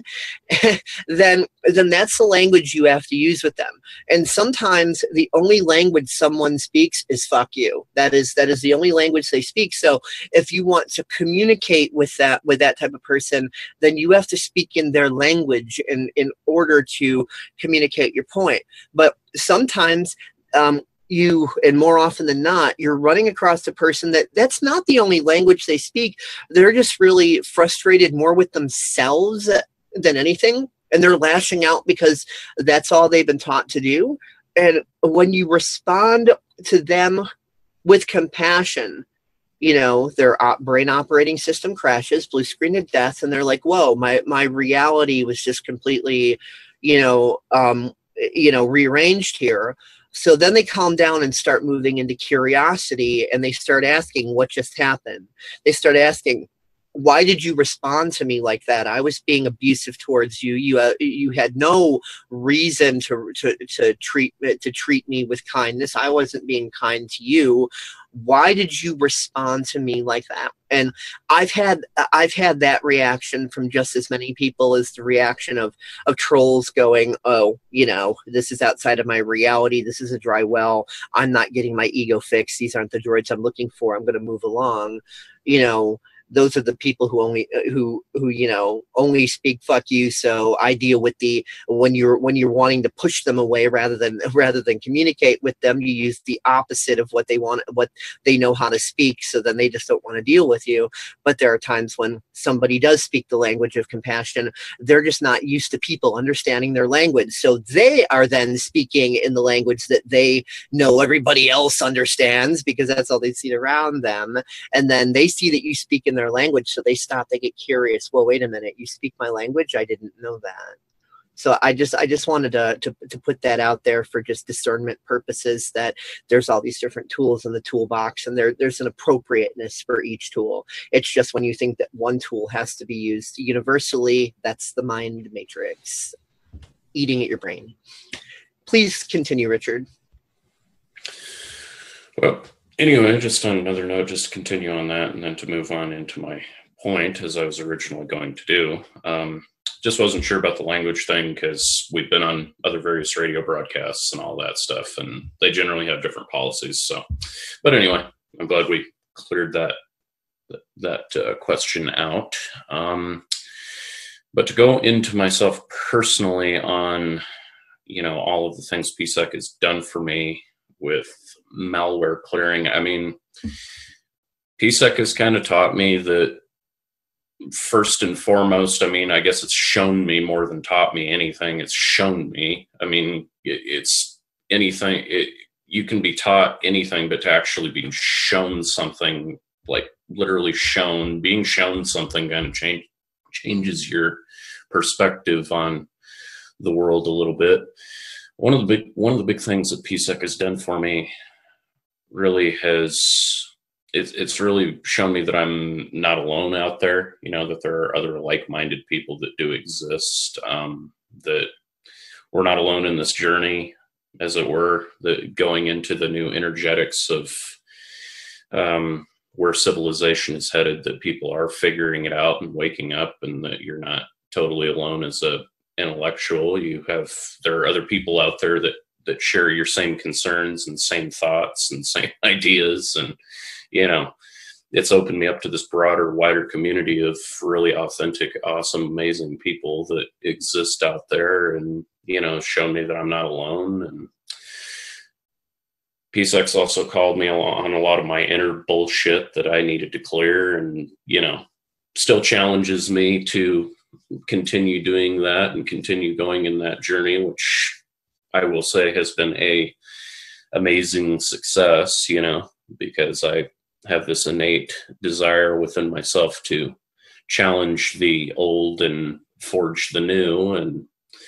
then that's the language you have to use with them. And sometimes the only language someone speaks is fuck you. That is the only language they speak. So if you want to communicate with that type of person, then you have to speak in their language in order to communicate your point. But sometimes and more often than not, you're running across a person that's not the only language they speak. They're just really frustrated more with themselves than anything. And they're lashing out because that's all they've been taught to do. And when you respond to them with compassion, their brain operating system crashes, blue screen of death. And they're like, whoa, my reality was just completely, rearranged here. So then they calm down and start moving into curiosity, and they start asking what just happened. They start asking, why did you respond to me like that? I was being abusive towards you. You had no reason to treat me with kindness. I wasn't being kind to you. Why did you respond to me like that? And I've had that reaction from just as many people as the reaction of trolls going, oh, this is outside of my reality. This is a dry well. I'm not getting my ego fixed. These aren't the droids I'm looking for. I'm going to move along. Those are the people who only speak fuck you. So I deal with when you're wanting to push them away rather than communicate with them, you use the opposite of what they want, what they know how to speak. So then they just don't want to deal with you. But there are times when somebody does speak the language of compassion. They're just not used to people understanding their language. So they are then speaking in the language that they know everybody else understands, because that's all they see around them. And then they see that you speak in their language, so they stop, they get curious. Well, wait a minute, you speak my language? I didn't know that. So I just wanted to put that out there for just discernment purposes, that there's all these different tools in the toolbox, and there's an appropriateness for each tool. It's just when you think that one tool has to be used universally, that's the mind matrix eating at your brain. Please continue, Richard. Well, anyway, just on another note, just to continue on that and then to move on into my point, as I was originally going to do. Just wasn't sure about the language thing because we've been on other various radio broadcasts and all that stuff, and they generally have different policies. So, but anyway, I'm glad we cleared that question out. But to go into myself personally on, all of the things PSEC has done for me with malware clearing. I mean, PSEC has kind of taught me that first and foremost, I mean, I guess it's shown me more than taught me anything. It's shown me. I mean, it's anything. You can be taught anything, but to actually being shown something, like literally being shown something kind of changes your perspective on the world a little bit. One of the big things that PSEC has done for me really it's really shown me that I'm not alone out there, that there are other like-minded people that do exist, that we're not alone in this journey, as it were, that going into the new energetics of where civilization is headed, that people are figuring it out and waking up, and that you're not totally alone as a intellectual. There are other people out there that share your same concerns and same thoughts and same ideas, and it's opened me up to this broader, wider community of really authentic, awesome, amazing people that exist out there, and shown me that I'm not alone. And PSEC's also called me on a lot of my inner bullshit that I needed to clear, and still challenges me to continue doing that and continue going in that journey, which I will say has been a amazing success, because I have this innate desire within myself to challenge the old and forge the new. And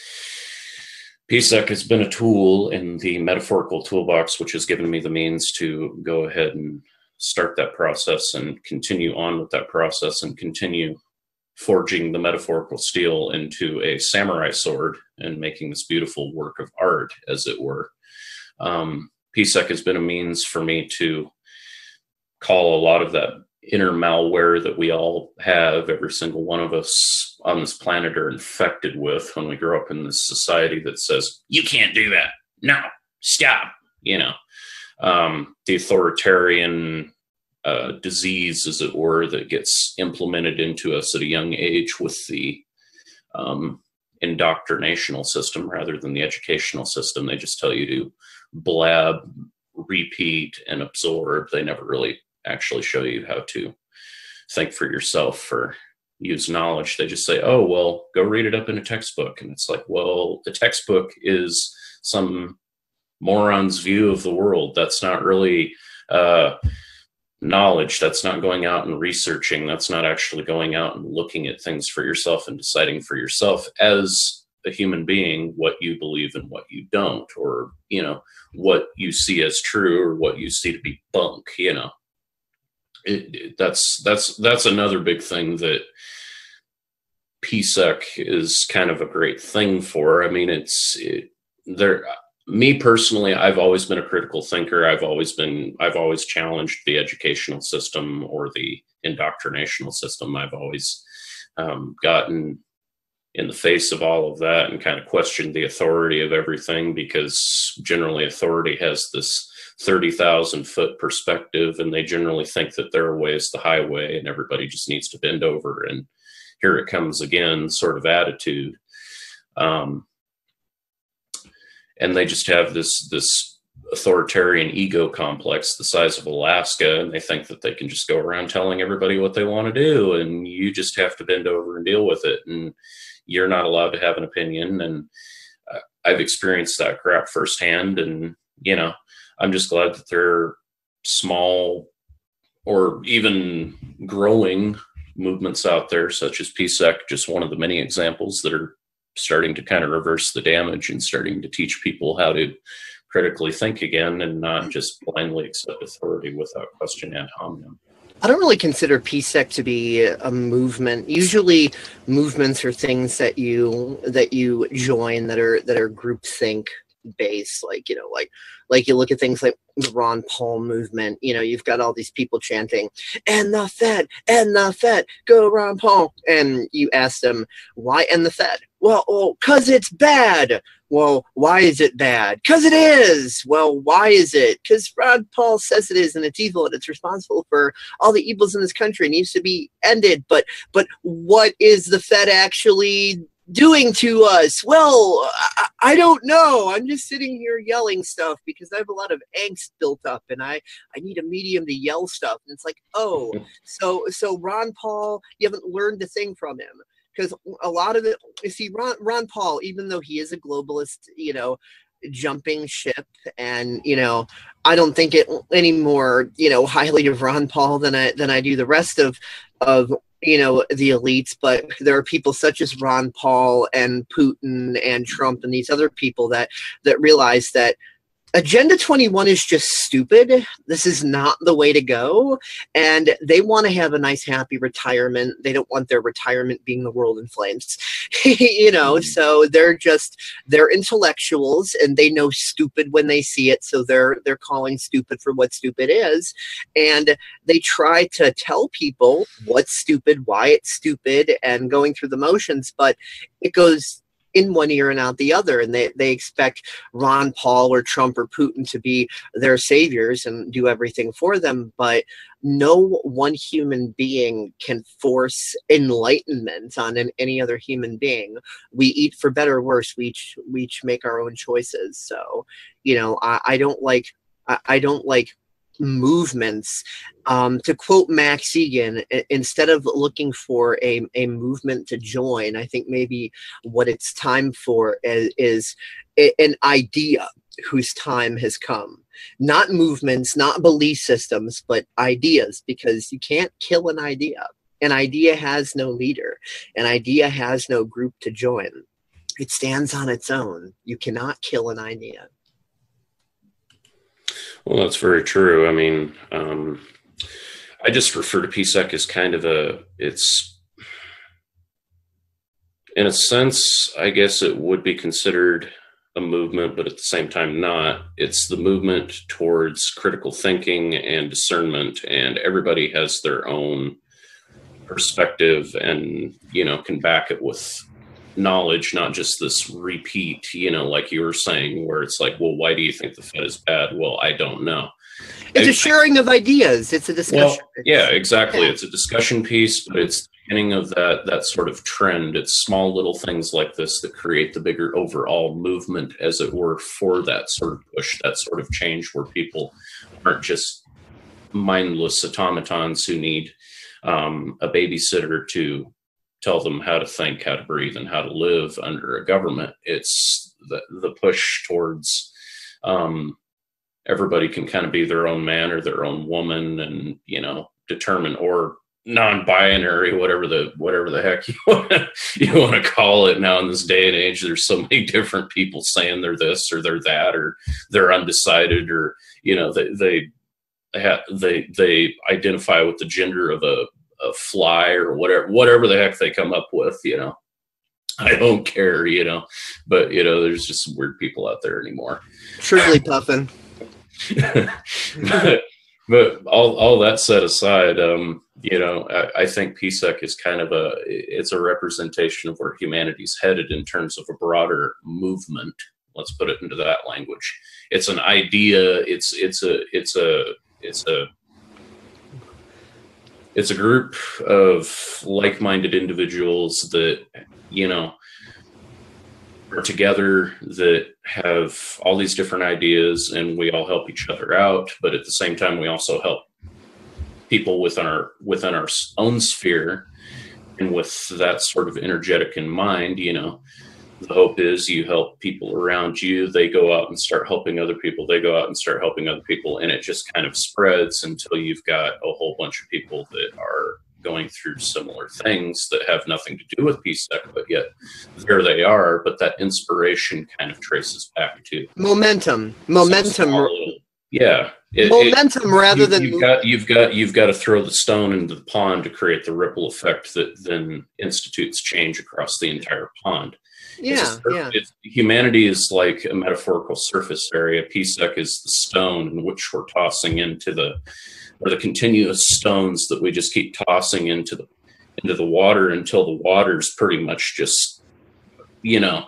PSEC has been a tool in the metaphorical toolbox, which has given me the means to go ahead and start that process and continue on with that process and continue forging the metaphorical steel into a samurai sword and making this beautiful work of art, as it were. PSEC has been a means for me to call a lot of that inner malware that we all have, every single one of us on this planet are infected with when we grow up in this society that says, you can't do that. No, stop. The authoritarian disease, as it were, that gets implemented into us at a young age with the indoctrinational system rather than the educational system. They just tell you to blab, repeat, and absorb. They never really actually show you how to think for yourself or use knowledge. They just say, oh, well, go read it up in a textbook. And it's like, well, the textbook is some moron's view of the world. That's not really knowledge. That's not going out and researching. That's not actually going out and looking at things for yourself and deciding for yourself as a human being what you believe and what you don't, or what you see as true or what you see to be bunk. That's another big thing that PSEC is kind of a great thing for. I mean, me personally, I've always been a critical thinker. I've always challenged the educational system or the indoctrinational system. I've always gotten in the face of all of that and kind of questioned the authority of everything, because generally authority has this 30,000 foot perspective, and they generally think that their way is the highway and everybody just needs to bend over and here it comes again sort of attitude. And they just have this authoritarian ego complex the size of Alaska, and they think that they can just go around telling everybody what they want to do, and you just have to bend over and deal with it, and you're not allowed to have an opinion. And I've experienced that crap firsthand, and I'm just glad that there are small or even growing movements out there, such as PSEC, just one of the many examples that are starting to kind of reverse the damage and starting to teach people how to critically think again and not just blindly accept authority without question ad hominem. I don't really consider PSEC to be a movement. Usually movements are things that you join that are groupthink based, like, you know, like you look at things like the Ron Paul movement, you know, you've got all these people chanting, "End the Fed, end the Fed, go Ron Paul." And you ask them, why end the Fed? Well, 'cause it's bad. Well, why is it bad? 'Cause it is. Well, why is it? 'Cause Ron Paul says it is, and it's evil, and it's responsible for all the evils in this country. It needs to be ended. But what is the Fed actually doing to us? Well, I don't know. I'm just sitting here yelling stuff because I have a lot of angst built up, and I need a medium to yell stuff. And it's like, oh, so Ron Paul, you haven't learned a thing from him. Because a lot of it, you see, Ron Paul, even though he is a globalist, you know, jumping ship, and, you know, I don't think it any more, you know, highly of Ron Paul than I do the rest of you know, the elites. But there are people such as Ron Paul and Putin and Trump and these other people that realize that Agenda 21 is just stupid. This is not the way to go. And they want to have a nice, happy retirement. They don't want their retirement being the world in flames. You know, so they're intellectuals, and they know stupid when they see it. So they're calling stupid for what stupid is. And they try to tell people what's stupid, why it's stupid, and going through the motions, but it goes in one ear and out the other, and they expect Ron Paul or Trump or Putin to be their saviors and do everything for them. But no one human being can force enlightenment on any other human being. We eat for better or worse. We each make our own choices. So, you know, I don't like movements. To quote Max Egan, instead of looking for a movement to join, I think maybe what it's time for is an idea whose time has come. Not movements, not belief systems, but ideas, because you can't kill an idea. An idea has no leader. An idea has no group to join. It stands on its own. You cannot kill an idea. Well, that's very true. I mean, I just refer to PSEC as kind of it's, in a sense, I guess it would be considered a movement, but at the same time not. It's the movement towards critical thinking and discernment, and everybody has their own perspective and, you know, can back it with knowledge, not just this repeat, you know, like you were saying, where it's like, well, why do you think the Fed is bad? Well, I don't know. It's a sharing of ideas. It's a discussion. Well, yeah, exactly. Yeah. It's a discussion piece, but it's the beginning of that sort of trend. It's small little things like this that create the bigger overall movement, as it were, for that sort of push, that sort of change, where people aren't just mindless automatons who need a babysitter to tell them how to think, how to breathe, and how to live under a government. It's the push towards everybody can kind of be their own man or their own woman, and, you know, determine, or non-binary, whatever the heck you want to call it now in this day and age. There's so many different people saying they're this or they're that, or they're undecided, or, you know, they identify with the gender of a fly, or whatever the heck they come up with, you know. I don't care, you know, but, you know, there's just some weird people out there anymore. Truly puffin. but all that set aside, you know, I think PSEC is kind of it's a representation of where humanity's headed in terms of a broader movement. Let's put it into that language. It's an idea. It's a group of like-minded individuals that, you know, are together, that have all these different ideas, and we all help each other out. But at the same time, we also help people within our own sphere, and with that sort of energetic in mind, you know. The hope is you help people around you. They go out and start helping other people. They go out and start helping other people. And it just kind of spreads until you've got a whole bunch of people that are going through similar things that have nothing to do with PSEC, but yet there they are. But that inspiration kind of traces back to momentum. Yeah. Rather than you've got to throw the stone into the pond to create the ripple effect that then institutes change across the entire pond. Humanity is like a metaphorical surface area. PSEC is the stone in which we're tossing into the continuous stones that we just keep tossing into the water until the water's pretty much just, you know,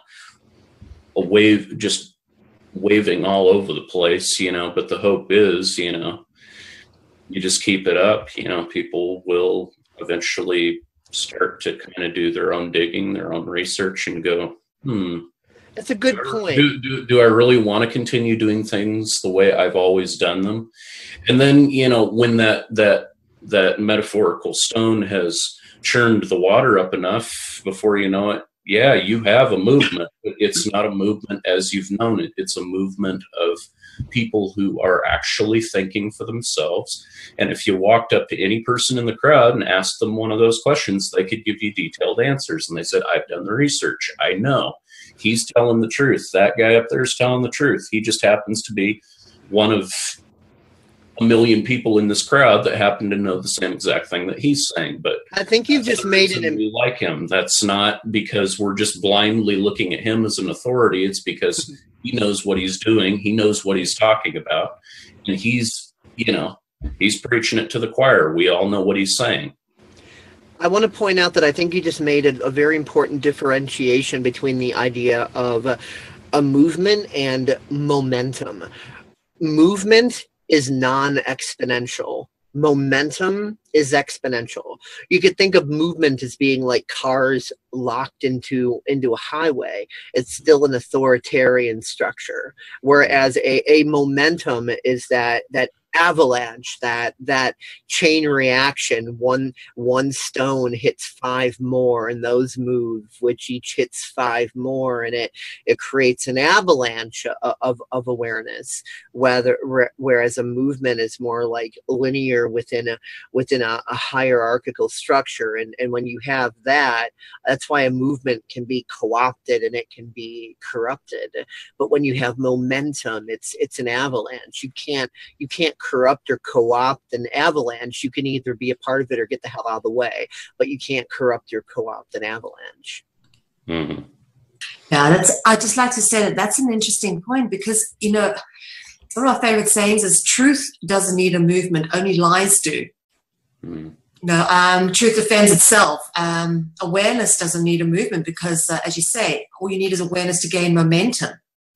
a wave, just waving all over the place, you know. But the hope is, you know, you just keep it up, you know, people will eventually start to kind of do their own digging, their own research, and go, that's a good point. Do I really want to continue doing things the way I've always done them? And then, you know, when that metaphorical stone has churned the water up enough, before you know it, yeah, you have a movement, but it's not a movement as you've known it. It's a movement of people who are actually thinking for themselves. And if you walked up to any person in the crowd and asked them one of those questions, they could give you detailed answers. And they said, I've done the research. I know. He's telling the truth. That guy up there is telling the truth. He just happens to be one of a million people in this crowd that happen to know the same exact thing that he's saying. But I think you've just made it. We like him. That's not because we're just blindly looking at him as an authority. It's because he knows what he's doing. He knows what he's talking about, and he's, you know, he's preaching it to the choir. We all know what he's saying. I want to point out that I think you just made a very important differentiation between the idea of a movement and momentum. Movement is non-exponential. Momentum is exponential. You could think of movement as being like cars locked into a highway. It's still an authoritarian structure. Whereas a momentum is that avalanche, that chain reaction. One stone hits 5 more, and those move, which each hits 5 more, and it creates an avalanche of awareness. Whereas a movement is more like linear within a hierarchical structure, and when you have that, that's why a movement can be co-opted and it can be corrupted. But when you have momentum, it's an avalanche. You can't corrupt or co-opt an avalanche. You can either be a part of it or get the hell out of the way, but you can't corrupt or co-opt an avalanche. Mm-hmm. Yeah, I just like to say that that's an interesting point, because, you know, one of our favorite sayings is truth doesn't need a movement, only lies do. Mm-hmm. You know, truth defends itself. Awareness doesn't need a movement because, as you say, all you need is awareness to gain momentum.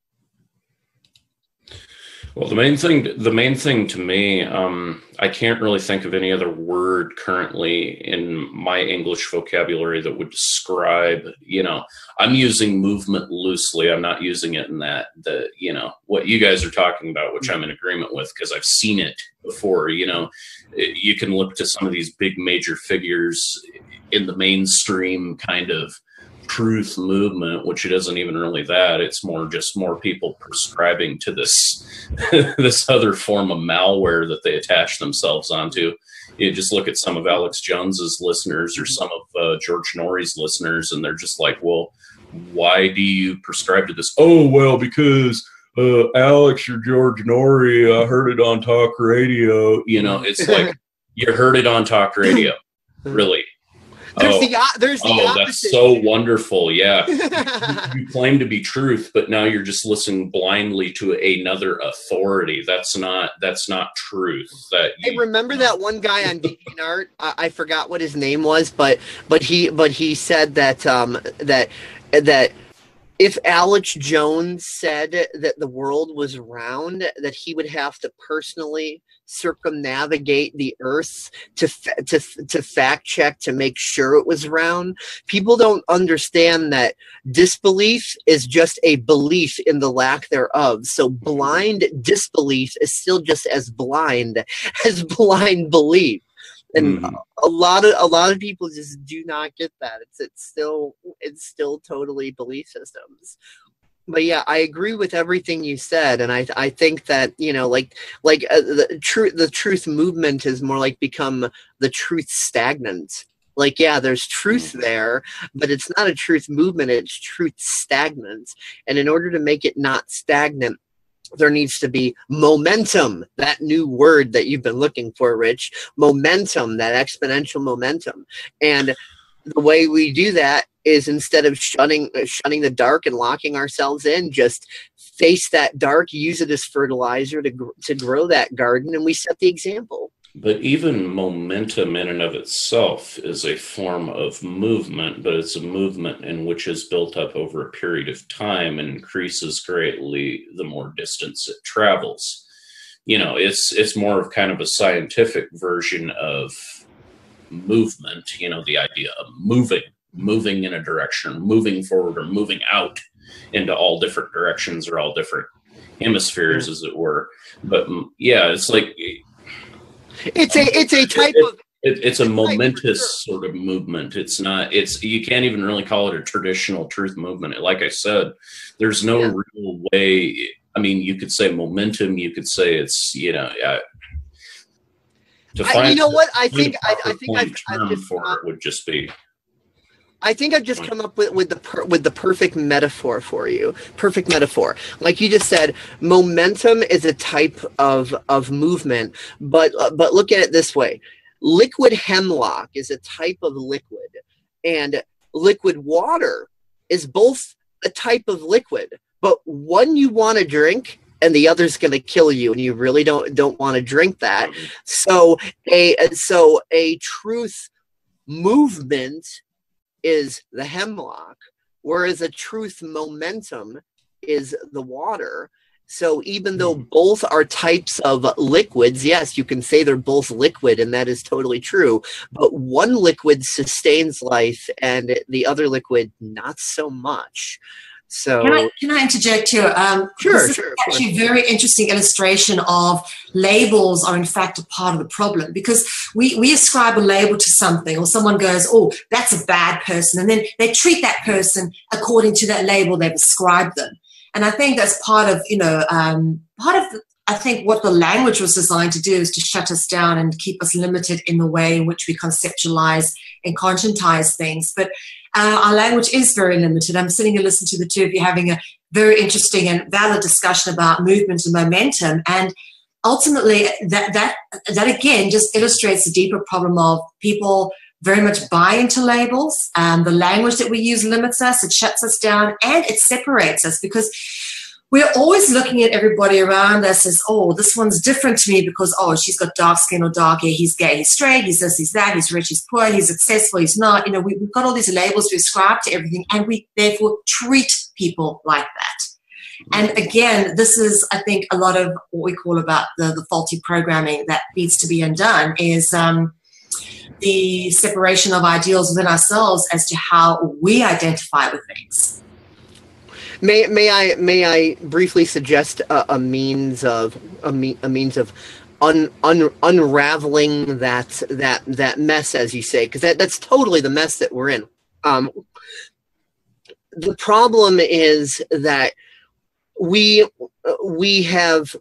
Well, the main thing to me, I can't really think of any other word currently in my English vocabulary that would describe, you know, I'm using movement loosely. I'm not using it in you know, what you guys are talking about, which I'm in agreement with because I've seen it before. You know, you can look to some of these big major figures in the mainstream kind of truth movement, which it isn't even really that. It's more people prescribing to this this other form of malware that they attach themselves onto. You just look at some of Alex Jones's listeners or some of George Norrie's listeners, and they're just like, well, why do you prescribe to this? Oh, well, because Alex or George Norrie heard it on talk radio. You know, it's like, you heard it on talk radio. Really? There's the opposite. That's so wonderful. Yeah. You claim to be truth, but now you're just listening blindly to another authority. That's not truth. I remember that one guy on DeviantART. I forgot what his name was, but he said that if Alex Jones said that the world was round, that he would have to personally circumnavigate the earth to fact check to make sure it was round. People don't understand that disbelief is just a belief in the lack thereof. So blind disbelief is still just as blind as blind belief. And a lot of people just do not get that. It's still totally belief systems. But yeah, I agree with everything you said, and I think that, you know, the truth movement is more like become the truth stagnant. Like, yeah, there's truth there, but it's not a truth movement, it's truth stagnant. And in order to make it not stagnant, there needs to be momentum, that new word that you've been looking for, Rich. Momentum, that exponential momentum. And the way we do that is, instead of shunning the dark and locking ourselves in, just face that dark, use it as fertilizer to grow that garden, and we set the example. But even momentum in and of itself is a form of movement, but it's a movement in which is built up over a period of time and increases greatly the more distance it travels. You know, it's more of kind of a scientific version of movement, you know, the idea of moving in a direction, moving forward or moving out into all different directions or all different hemispheres, as it were. But yeah, it's like... It's a type of... It's a momentous sort of movement. It's not, you can't even really call it a traditional truth movement. Like I said, there's no real way. I mean, you could say momentum, you could say it's, you know, you know what? I think would just be... I think I've just come up with the perfect metaphor for you. Perfect metaphor. Like you just said, momentum is a type of movement, but look at it this way. Liquid hemlock is a type of liquid, and liquid water is both a type of liquid, but one you want to drink and the other's going to kill you, and you really don't want to drink that. So a truth movement is the hemlock, whereas a truth momentum is the water. So even though both are types of liquids, yes, you can say they're both liquid, and that is totally true, but one liquid sustains life and the other liquid not so much. So can I interject here? Sure. This is actually a very interesting illustration of labels are in fact a part of the problem, because we ascribe a label to something, or someone goes, oh, that's a bad person, and then they treat that person according to that label they've ascribed them. And I think that's part of, you know, I think what the language was designed to do is to shut us down and keep us limited in the way in which we conceptualize and conscientize things. But our language is very limited. I'm sitting and listening to the two of you having a very interesting and valid discussion about movement and momentum. And ultimately, that again just illustrates the deeper problem of people very much buy into labels. The language that we use limits us, it shuts us down, and it separates us, because we're always looking at everybody around us as, oh, this one's different to me because, oh, she's got dark skin or dark hair, he's gay, he's straight, he's this, he's that, he's rich, he's poor, he's successful, he's not. You know, we've got all these labels we ascribe to everything, and we therefore treat people like that. And again, this is, I think, a lot of what we call about the faulty programming that needs to be undone is the separation of ideals within ourselves as to how we identify with things. May I briefly suggest a means of unraveling that mess, as you say, because that's totally the mess that we're in. The problem is that we have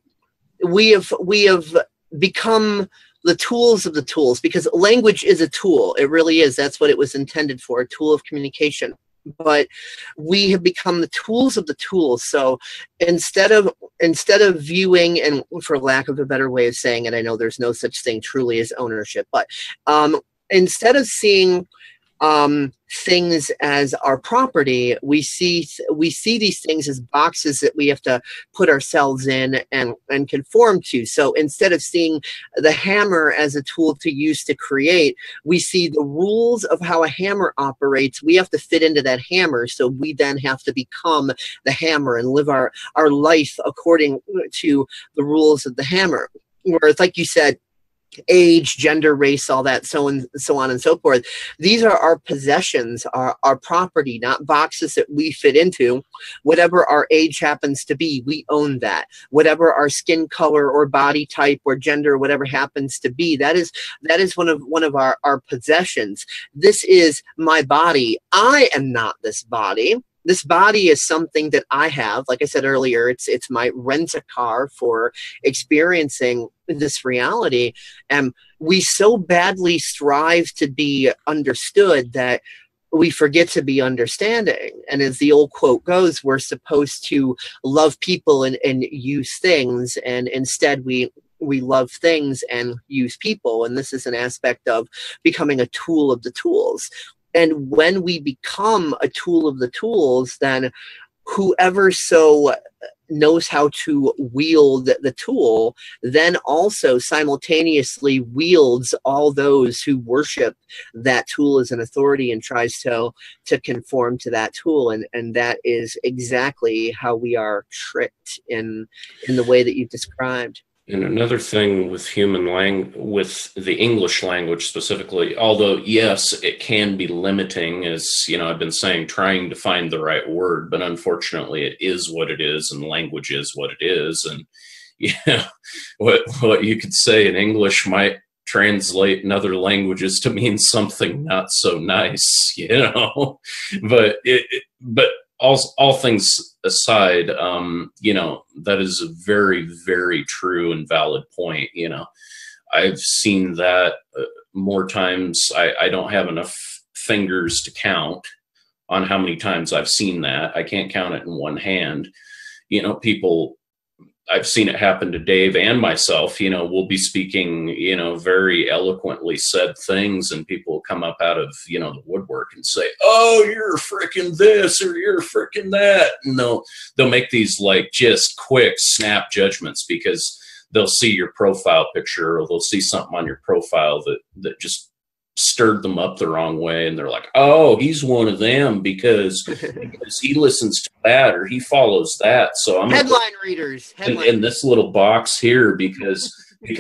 become the tools of the tools, because language is a tool. It really is. That's what it was intended for, a tool of communication. But we have become the tools of the tools. So instead of viewing, and for lack of a better way of saying it, I know there's no such thing truly as ownership, but instead of seeing things as our property, we see these things as boxes that we have to put ourselves in and conform to. So instead of seeing the hammer as a tool to use to create, we see the rules of how a hammer operates. We have to fit into that hammer, so we then have to become the hammer and live our life according to the rules of the hammer. Whereas, like you said, age, gender, race, all that, so on and so forth. These are our possessions, our property, not boxes that we fit into. Whatever our age happens to be, we own that. Whatever our skin color or body type or gender, whatever happens to be, that is one of our possessions. This is my body. I am not this body. this body is something that I have. Like I said earlier, it's my rent-a-car for experiencing this reality. And we so badly strive to be understood that we forget to be understanding. And as the old quote goes, we're supposed to love people and use things. And instead we love things and use people. And this is an aspect of becoming a tool of the tools. And when we become a tool of the tools, then whoever so knows how to wield the tool then also simultaneously wields all those who worship that tool as an authority and tries to conform to that tool. And that is exactly how we are tricked in the way that you've described. And another thing with with the English language specifically, although yes, it can be limiting, as you know, I've been saying, trying to find the right word, but unfortunately it is what it is, and language is what it is. And yeah, what you could say in English might translate in other languages to mean something not so nice, you know. But all things aside, you know, that is a very, very true and valid point. You know, I've seen that more times. I don't have enough fingers to count on how many times I've seen that. I can't count it in one hand. You know, I've seen it happen to Dave and myself. You know, we'll be speaking, you know, very eloquently said things, and people will come up out of, you know, the woodwork and say, "Oh, you're freaking this," or "You're freaking that." And they'll make these like just quick snap judgments because they'll see your profile picture, or they'll see something on your profile that just stirred them up the wrong way, and they're like, "Oh, he's one of them because he listens to that, or he follows that, so I'm headline readers in this little box here because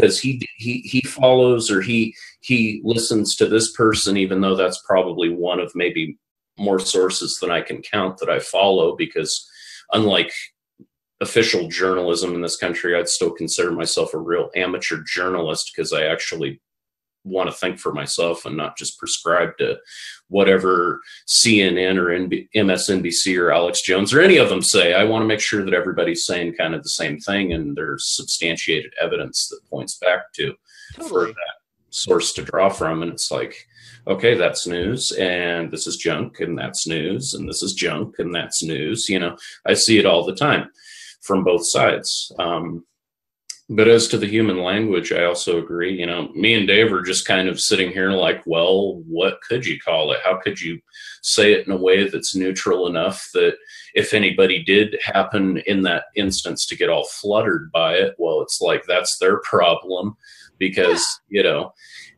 he follows, or he listens to this person, even though that's probably one of maybe more sources than I can count that I follow, because unlike official journalism in this country, I'd still consider myself a real amateur journalist, because I actually want to think for myself and not just prescribe to whatever CNN or MSNBC or Alex Jones or any of them say. I want to make sure that everybody's saying kind of the same thing, and there's substantiated evidence that points back to for that source to draw from. And it's like, okay, that's news, and this is junk, and that's news, and this is junk, and that's news. You know, I see it all the time from both sides. But as to the human language, I also agree. You know, me and Dave are just kind of sitting here like, well, what could you call it? How could you say it in a way that's neutral enough that if anybody did happen in that instance to get all fluttered by it, well, it's like that's their problem, because, you know,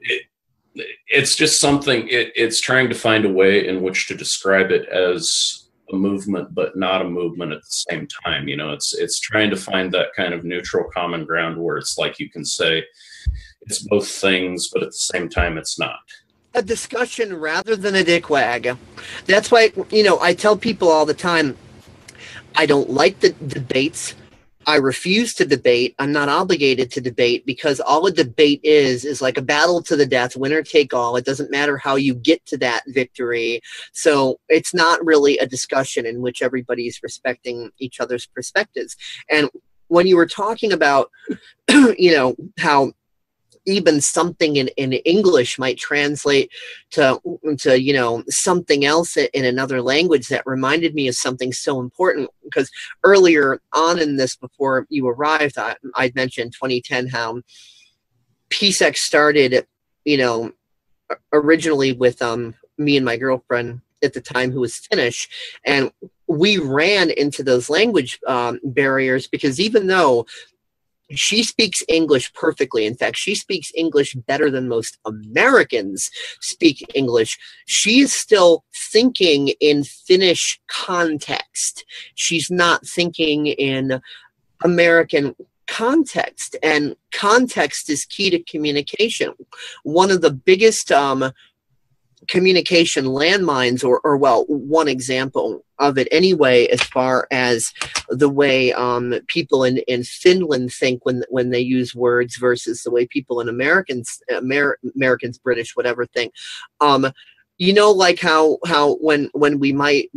it's just something, it's trying to find a way in which to describe it as a movement, but not a movement at the same time. You know, it's trying to find that kind of neutral common ground where it's like you can say it's both things, but at the same time it's not. A discussion rather than a dick wag. That's why, you know, I tell people all the time, I don't like the debates. I refuse to debate. I'm not obligated to debate, because all a debate is like a battle to the death, winner take all. It doesn't matter how you get to that victory. So it's not really a discussion in which everybody's respecting each other's perspectives. And when you were talking about, you know, how even something in English might translate to you know, something else in another language, that reminded me of something so important. Because earlier on in this, before you arrived, I'd mentioned 2010, how PSEC started, you know, originally with me and my girlfriend at the time, who was Finnish, and we ran into those language barriers, because even though she speaks English perfectly, in fact, she speaks English better than most Americans speak English, she is still thinking in Finnish context. She's not thinking in American context, and context is key to communication. One of the biggest communication landmines, or well, one example of it anyway, as far as the way people in Finland think when they use words versus the way people in Americans, British, whatever, think. you know, like how when we might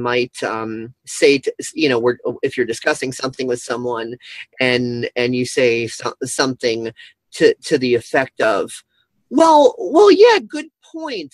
say to, you know, if you're discussing something with someone and you say something to the effect of, well, yeah, good point.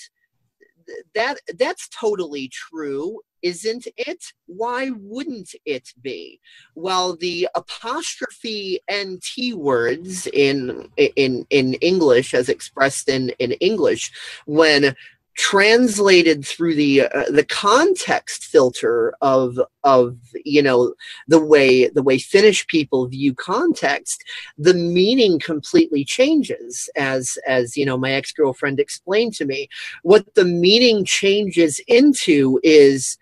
That's totally true, isn't it? Why wouldn't it be? Well, the apostrophe and T words in English, as expressed in English, when translated through the context filter of you know, the way Finnish people view context, the meaning completely changes. As you know, my ex-girlfriend explained to me, what the meaning changes into is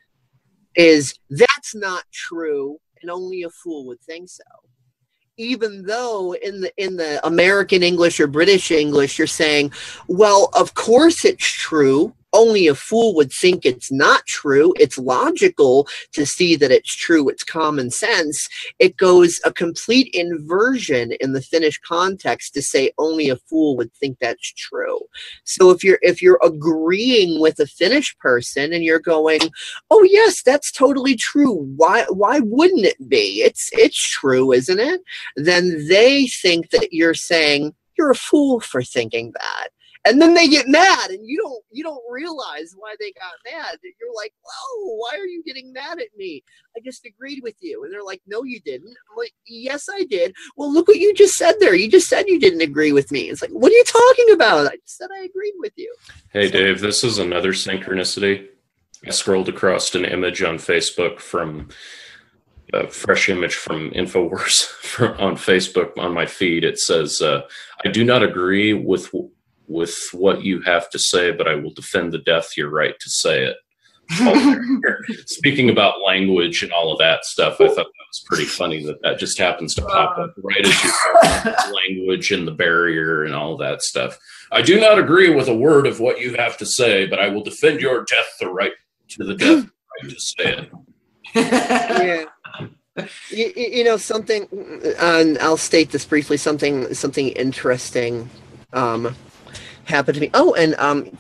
that's not true, and only a fool would think so. Even though in the American English or British English, you're saying, well, of course it's true. Only a fool would think it's not true. It's logical to see that it's true. It's common sense. It goes a complete inversion in the Finnish context to say only a fool would think that's true. So if you're agreeing with a Finnish person and you're going, oh yes, that's totally true. Why wouldn't it be? It's true, isn't it? Then they think that you're saying you're a fool for thinking that. And then they get mad, and you don't realize why they got mad. You're like, whoa, why are you getting mad at me? I just agreed with you. And they're like, no, you didn't. I'm like, yes, I did. Well, look what you just said there. You just said you didn't agree with me. It's like, what are you talking about? I just said I agreed with you. Hey, so, Dave, this is another synchronicity. I scrolled across an image on Facebook from a fresh image from InfoWars on Facebook on my feed. It says, I do not agree with what you have to say, but I will defend the death your right to say it. Speaking about language and all of that stuff, I thought that was pretty funny that just happens to pop up right as you talk language and the barrier and all that stuff. I do not agree with a word of what you have to say, but I will defend your death the right to the death right to say it. Yeah. You know, something, and I'll state this briefly, something interesting happened to me. Oh, and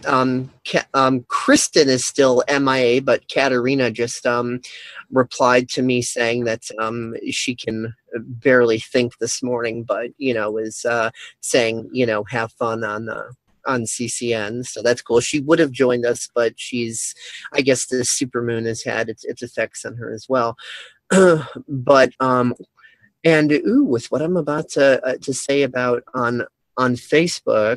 Kristen is still MIA, but Katerina just replied to me saying that she can barely think this morning, but you know, is saying, you know, have fun on CCN, so that's cool. She would have joined us, but she's, I guess the supermoon has had its effects on her as well. But and with what I'm about to say about on Facebook,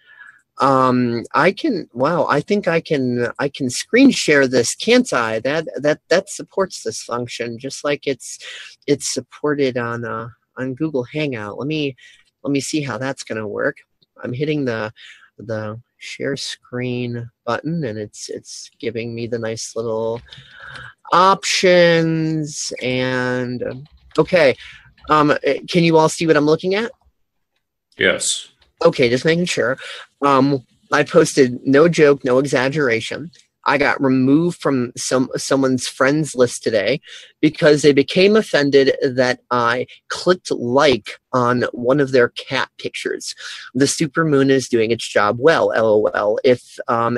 I think I can screen share this, can't I? That supports this function, just like it's supported on Google Hangout. Let me see how that's going to work. I'm hitting the share screen button, and it's giving me the nice little options. And okay, can you all see what I'm looking at? Yes. Okay, just making sure. I posted, no joke, no exaggeration, I got removed from someone's friends list today because they became offended that I clicked like on one of their cat pictures. The supermoon is doing its job well, LOL. If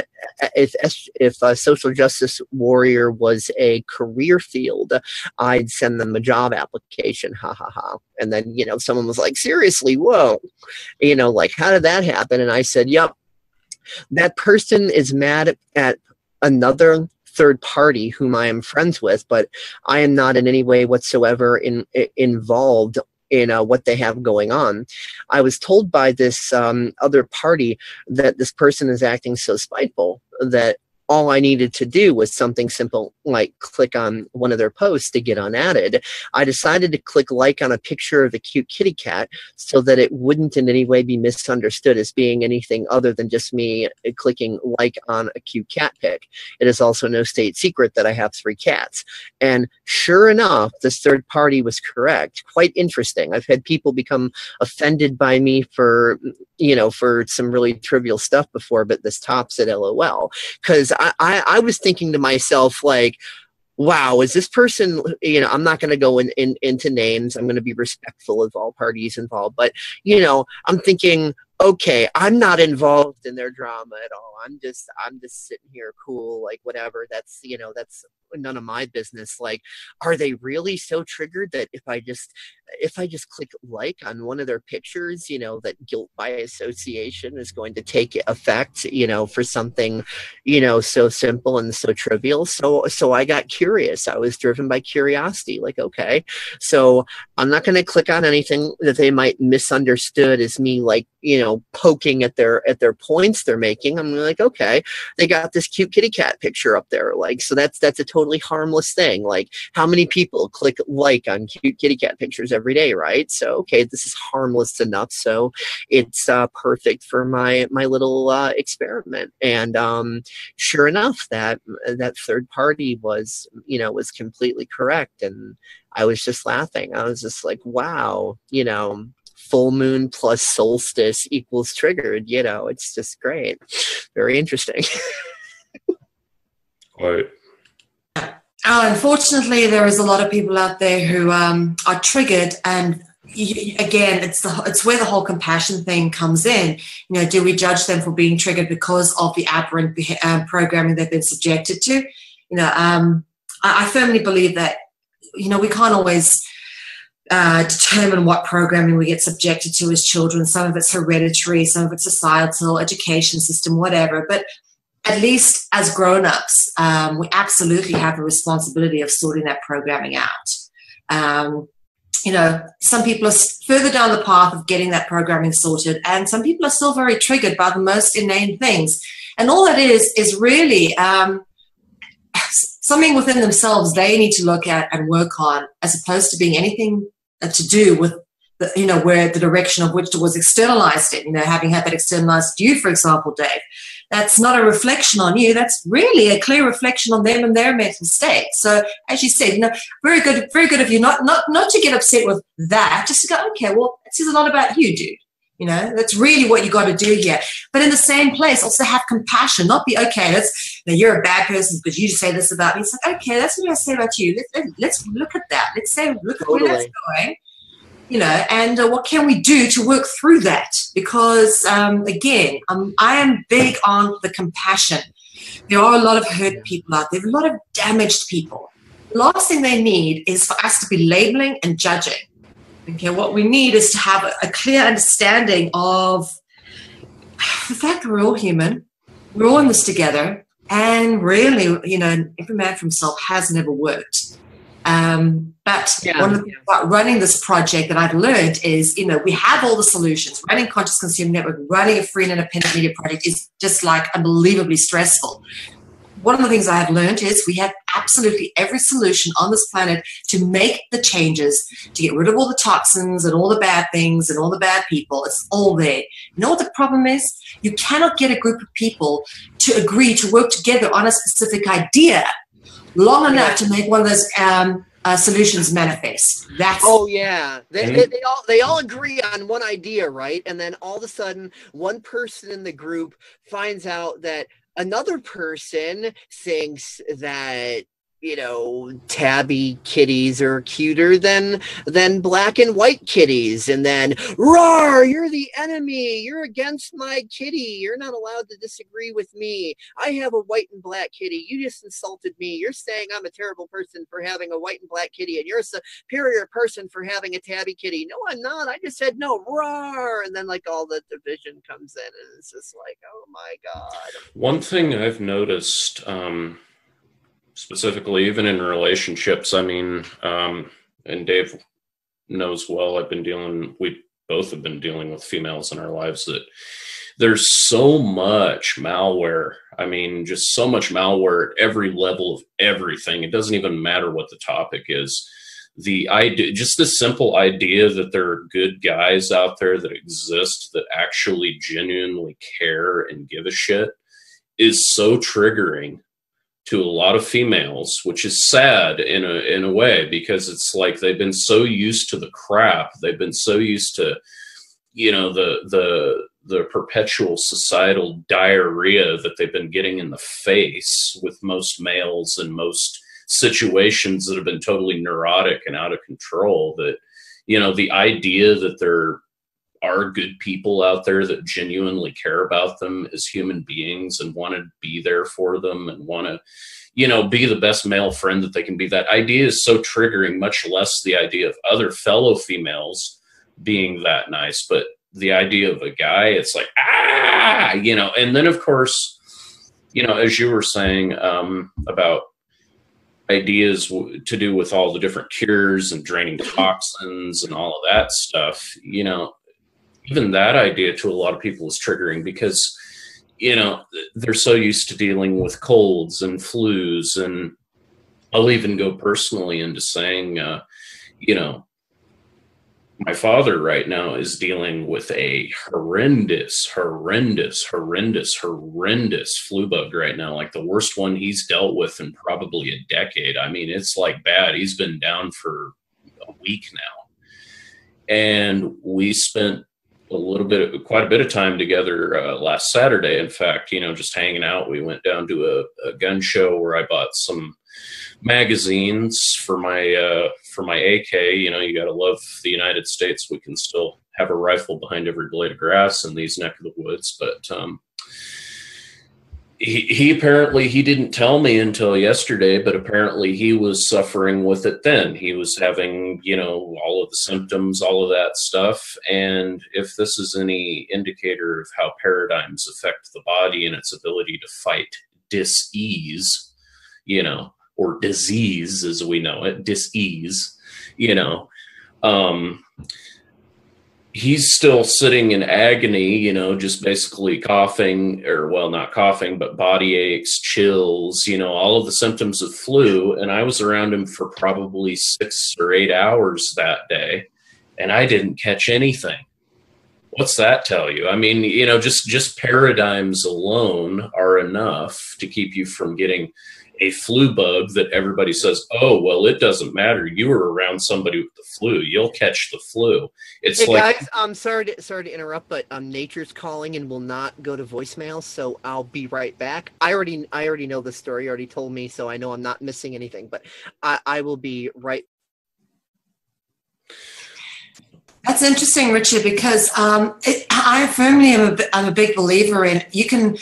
a social justice warrior was a career field, I'd send them a job application, ha ha ha. And then, you know, someone was like, seriously, whoa, you know, like, how did that happen? And I said, yep, that person is mad at another third party whom I am friends with, but I am not in any way whatsoever involved in what they have going on. I was told by this other party that this person is acting so spiteful that all I needed to do was something simple like click on one of their posts to get unadded. I decided to click like on a picture of a cute kitty cat so that it wouldn't in any way be misunderstood as being anything other than just me clicking like on a cute cat pic. It is also no state secret that I have 3 cats. And sure enough, this third party was correct. Quite interesting. I've had people become offended by me for, you know, for some really trivial stuff before, but this tops at LOL. Because I was thinking to myself, like, wow, is this person, you know, I'm not going to go into names. I'm going to be respectful of all parties involved. But, you know, I'm thinking, okay, I'm not involved in their drama at all. I'm just sitting here cool, like whatever. That's, you know, that's none of my business. Like, are they really so triggered that if I just click like on one of their pictures, you know, that guilt by association is going to take effect, you know, for something, you know, so simple and so trivial. So I got curious. I was driven by curiosity. Like, okay, so I'm not going to click on anything that they might misunderstood as me, like, you know, poking at their points they're making. I'm like, okay, they got this cute kitty cat picture up there. Like, so that's a totally harmless thing. Like, how many people click like on cute kitty cat pictures every day, right? So, okay, this is harmless enough. So it's perfect for my little experiment. And sure enough, that third party was, you know, was completely correct. And I was just laughing. I was just like, wow, you know, full moon plus solstice equals triggered. You know, it's just great. Very interesting. Right. Unfortunately, there is a lot of people out there who are triggered, and again, it's where the whole compassion thing comes in. You know, do we judge them for being triggered because of the aberrant programming they've been subjected to? You know, I firmly believe that, you know, we can't always determine what programming we get subjected to as children. Some of it's hereditary, some of it's societal, education system, whatever. But at least as grown-ups, we absolutely have the responsibility of sorting that programming out. You know, some people are further down the path of getting that programming sorted, and some people are still very triggered by the most inane things. And all it is really something within themselves they need to look at and work on, as opposed to being anything to do with the, you know, where the direction of which it was externalized in. You know, having had that externalized to you, for example, Dave. That's not a reflection on you. That's really a clear reflection on them and their mental state. So, as you said, you know, very good of you not to get upset with that. Just to go, okay, well, it says a lot about you, dude. You know, that's really what you got to do here. But in the same place, also have compassion. Not be, okay, you know, you're a bad person because you say this about me. It's like, okay, that's what I say about you. Let's look at that. Let's say, look at where that's going. You know, and what can we do to work through that? Because, again, I am big on the compassion. There are a lot of hurt people out there, a lot of damaged people. The last thing they need is for us to be labeling and judging. Okay, what we need is to have a clear understanding of the fact that we're all human, we're all in this together, and really, you know, every man for himself has never worked. But one of the things about running this project that I've learned is, you know, we have all the solutions. Running Conscious Consumer Network, running a free and independent media project is just like unbelievably stressful. One of the things I have learned is we have absolutely every solution on this planet to make the changes, to get rid of all the toxins and all the bad things and all the bad people. It's all there. You know what the problem is? You cannot get a group of people to agree to work together on a specific idea long enough to make one of those solutions manifest. That's they all agree on one idea, right? And then all of a sudden, one person in the group finds out that another person thinks that, you know, tabby kitties are cuter than black and white kitties, and then roar, you're the enemy, you're against my kitty, you're not allowed to disagree with me, I have a white and black kitty, you just insulted me, you're saying I'm a terrible person for having a white and black kitty, and you're a superior person for having a tabby kitty. No, I'm not, I just said no, roar. And then like all the division comes in, and it's just like, oh my God. One thing I've noticed, specifically even in relationships, I mean, and Dave knows well, we both have been dealing with females in our lives, that there's so much malware. I mean, just so much malware at every level of everything. It doesn't even matter what the topic is. The idea, just the simple idea that there are good guys out there that exist that actually genuinely care and give a shit is so triggering to a lot of females, which is sad in a way, because it's like they've been so used to the crap, they've been so used to, you know, the perpetual societal diarrhea that they've been getting in the face with most males and most situations that have been totally neurotic and out of control, that, you know, the idea that they're are good people out there that genuinely care about them as human beings and want to be there for them and want to, you know, be the best male friend that they can be. That idea is so triggering, much less the idea of other fellow females being that nice. But the idea of a guy, it's like, you know. And then, of course, you know, as you were saying about ideas to do with all the different cures and draining toxins and all of that stuff, you know, even that idea to a lot of people is triggering because, you know, they're so used to dealing with colds and flus. And I'll even go personally into saying, you know, my father right now is dealing with a horrendous flu bug right now, like the worst one he's dealt with in probably a decade. I mean, it's like bad. He's been down for a week now. And we spent quite a bit of time together last Saturday. In fact, you know, just hanging out. We went down to a gun show where I bought some magazines for my AK. You know, you got to love the United States. We can still have a rifle behind every blade of grass in these neck of the woods. But he apparently, he didn't tell me until yesterday, but apparently he was suffering with it then. He was having, you know, all of the symptoms, all of that stuff. And if this is any indicator of how paradigms affect the body and its ability to fight dis-ease, you know, or disease as we know it, dis-ease, you know, he's still sitting in agony, you know, just basically coughing, or well, not coughing, but body aches, chills, you know, all of the symptoms of flu. And I was around him for probably 6 or 8 hours that day, and I didn't catch anything. What's that tell you? I mean, you know, just paradigms alone are enough to keep you from getting a flu bug that everybody says, oh, well, it doesn't matter. You were around somebody with the flu. You'll catch the flu. It's hey like, guys, I'm sorry to interrupt, but nature's calling and will not go to voicemail, so I'll be right back. I already know the story. You already told me, so I know I'm not missing anything, but I will be right. That's interesting, Richard, because I firmly am a big believer in you can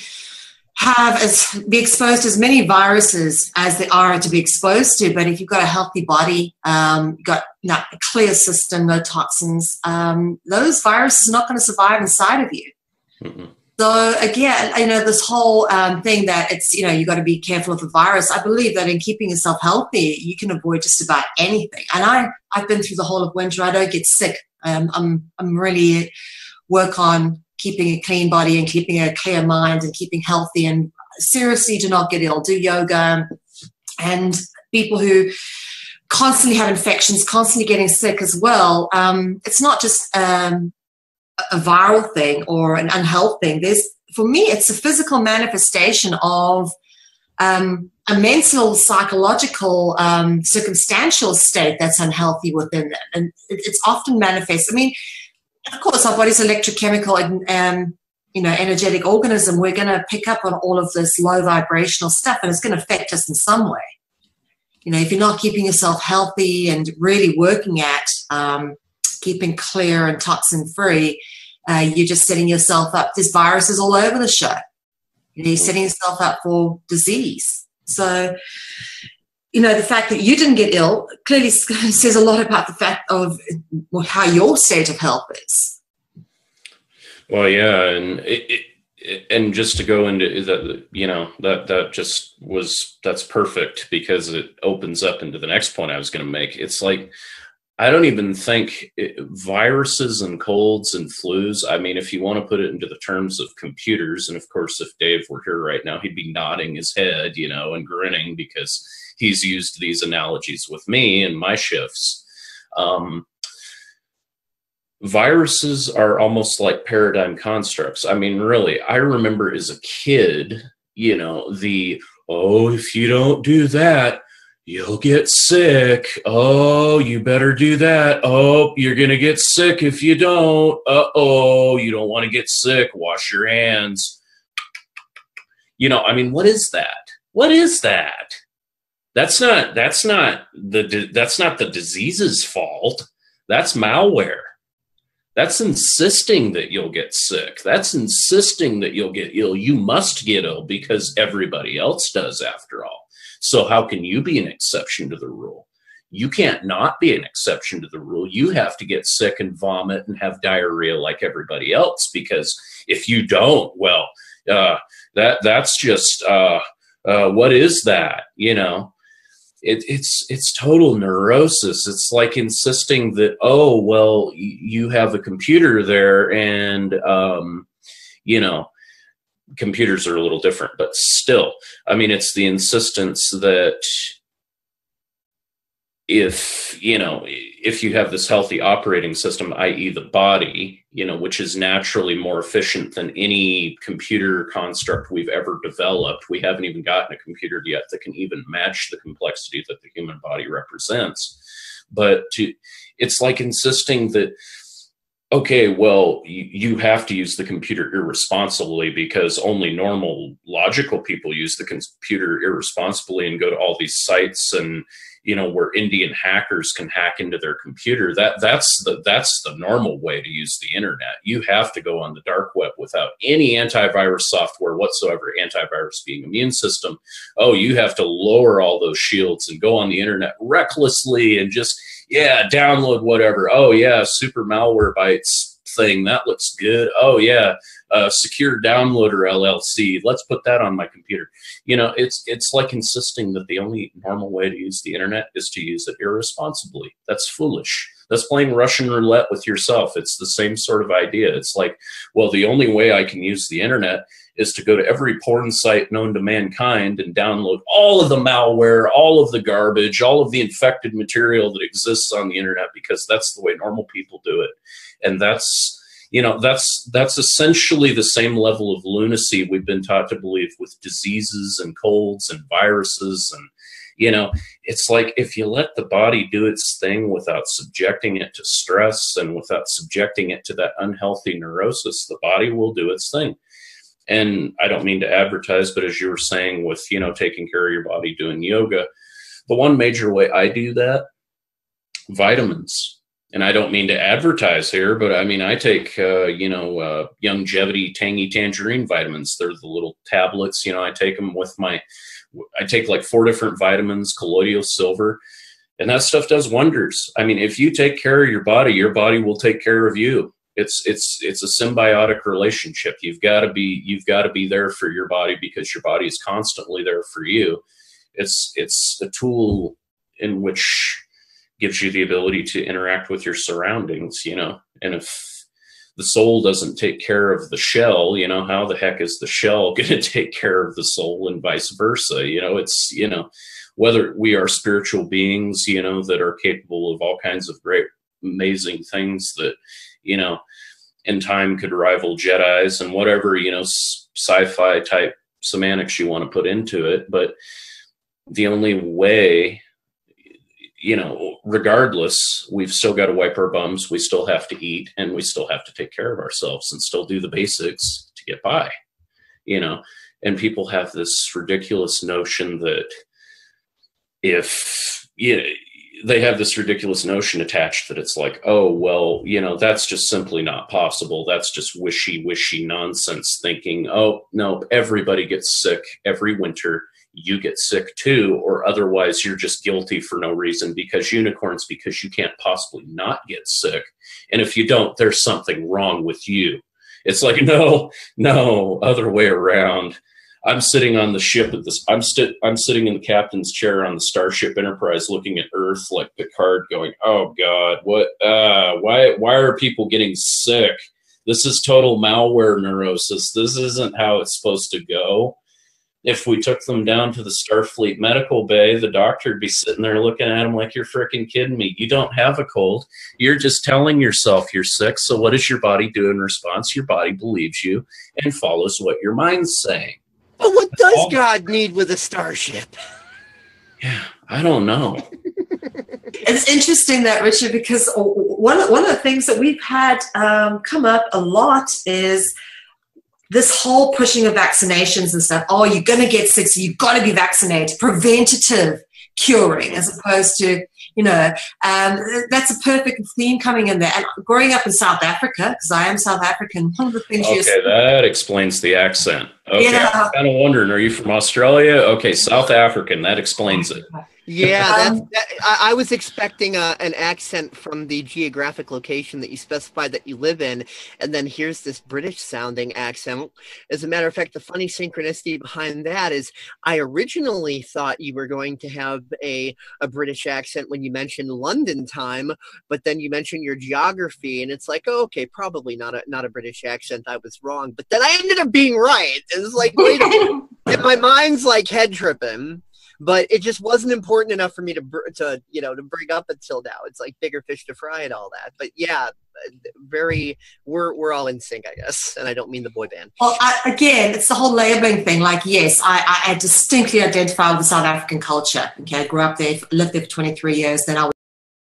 be exposed to as many viruses as there are to be exposed to, but if you've got a healthy body, you've got a clear system, no toxins, those viruses are not going to survive inside of you. Mm-hmm. So again, you know, this whole thing that it's, you know, you got to be careful of the virus. I believe that in keeping yourself healthy, you can avoid just about anything. And I've been through the whole of winter. I don't get sick. I'm really work on keeping a clean body and keeping a clear mind and keeping healthy, and seriously do not get ill. Do yoga. And people who constantly have infections, constantly getting sick as well, it's not just a viral thing or an unhealth thing. For me, it's a physical manifestation of a mental, psychological, circumstantial state that's unhealthy within them. And it's often manifest. I mean, of course, our body's electrochemical and you know, energetic organism. We're going to pick up on all of this low vibrational stuff, and it's going to affect us in some way. You know, if you're not keeping yourself healthy and really working at keeping clear and toxin free, you're just setting yourself up. There's viruses all over the show. You know, you're setting yourself up for disease. So, you know, the fact that you didn't get ill clearly says a lot about the fact of how your state of health is. Well, yeah, and just to go into that, you know, that's perfect, because it opens up into the next point I was going to make. It's like, I don't even think viruses and colds and flus, I mean, if you want to put it into the terms of computers, and of course, if Dave were here right now, he'd be nodding his head, you know, and grinning, because he's used these analogies with me in my shifts. Viruses are almost like paradigm constructs. I mean, really, I remember as a kid, you know, if you don't do that, you'll get sick. Oh, you better do that. Oh, you're going to get sick if you don't. Uh-oh, you don't want to get sick. Wash your hands. You know, I mean, what is that? What is that? That's not the disease's fault. That's malware. That's insisting that you'll get sick. That's insisting that you'll get ill. You must get ill because everybody else does, after all. So how can you be an exception to the rule? You can't not be an exception to the rule. You have to get sick and vomit and have diarrhea like everybody else, because if you don't, well, that's just, what is that? You know, it's total neurosis. It's like insisting that, oh, well, you have a computer there, and, you know, computers are a little different, but still, I mean, it's the insistence that if, you know, if you have this healthy operating system, i.e. the body, you know, which is naturally more efficient than any computer construct we've ever developed. We haven't even gotten a computer yet that can even match the complexity that the human body represents. But it's like insisting that, okay, well, you have to use the computer irresponsibly because only normal, logical people use the computer irresponsibly and go to all these sites and, you know, where Indian hackers can hack into their computer. That's the normal way to use the internet. You have to go on the dark web without any antivirus software whatsoever, antivirus being immune system. Oh, you have to lower all those shields and go on the internet recklessly and just, yeah, download whatever. Oh yeah, super malware bytes thing, that looks good. Oh yeah, secure downloader LLC, let's put that on my computer. You know, it's like insisting that the only normal way to use the internet is to use it irresponsibly. That's foolish. That's playing Russian roulette with yourself. It's the same sort of idea. It's like, well, the only way I can use the internet is to go to every porn site known to mankind and download all of the malware, all of the garbage, all of the infected material that exists on the internet, because that's the way normal people do it. And that's, you know, that's essentially the same level of lunacy we've been taught to believe with diseases and colds and viruses. And, you know, it's like if you let the body do its thing without subjecting it to stress and without subjecting it to that unhealthy neurosis, the body will do its thing. And I don't mean to advertise, but as you were saying with, you know, taking care of your body, doing yoga, the one major way I do that, vitamins. And I don't mean to advertise here, but I mean, I take, you know, Youngevity Tangy Tangerine vitamins. They're the little tablets, you know, I take them with I take like 4 different vitamins, colloidal silver, and that stuff does wonders. I mean, if you take care of your body will take care of you. It's a symbiotic relationship. You've got to be there for your body because your body is constantly there for you. It's a tool in which gives you the ability to interact with your surroundings, you know. And if the soul doesn't take care of the shell, you know, how the heck is the shell going to take care of the soul, and vice versa? You know, it's, you know, whether we are spiritual beings, you know, that are capable of all kinds of great, amazing things that, you know, in time could rival Jedis and whatever, you know, sci-fi type semantics you want to put into it. But the only way, you know, regardless, we've still got to wipe our bums, we still have to eat, and we still have to take care of ourselves and still do the basics to get by, you know. And people have this ridiculous notion that if, you know, they have this ridiculous notion attached that it's like, oh, well, you know, that's just simply not possible. That's just wishy-wishy nonsense thinking. Oh, no, everybody gets sick every winter. You get sick too, or otherwise you're just guilty for no reason because unicorns, because you can't possibly not get sick. And if you don't, there's something wrong with you. It's like, no, other way around. I'm sitting on the ship at this. I'm sitting in the captain's chair on the Starship Enterprise, looking at Earth like Picard, going, "Oh God, what? Why are people getting sick? This is total malware neurosis. This isn't how it's supposed to go." If we took them down to the Starfleet medical bay, the doctor would be sitting there looking at them like, "You're freaking kidding me. You don't have a cold. You're just telling yourself you're sick. So what does your body do in response? Your body believes you and follows what your mind's saying." But what does God need with a starship? Yeah, I don't know. It's interesting that, Richard, because one of the things that we've had come up a lot is this whole pushing of vaccinations and stuff. Oh, you're going to get sick, so you've got to be vaccinated. Preventative curing, as opposed to, That's a perfect theme coming in there. And growing up in South Africa, because I am South African, one of the things that explains the accent. Okay, Yeah. I'm kind of wondering, are you from Australia? Okay, South African, that explains it. Yeah, I was expecting an accent from the geographic location that you specified that you live in, and then here's this British-sounding accent. As a matter of fact, the funny synchronicity behind that is I originally thought you were going to have a British accent when you mentioned London time, but then you mentioned your geography, and it's like, oh, okay, probably not a British accent. I was wrong, but then I ended up being right. It's like, wait a minute. And my mind's like head tripping. But it just wasn't important enough for me to bring up until now. It's like bigger fish to fry and all that. But yeah, we're all in sync, I guess. And I don't mean the boy band. Well, again, it's the whole labeling thing. Like, yes, I distinctly identify with the South African culture. Okay, I grew up there, lived there for 23 years. Then I was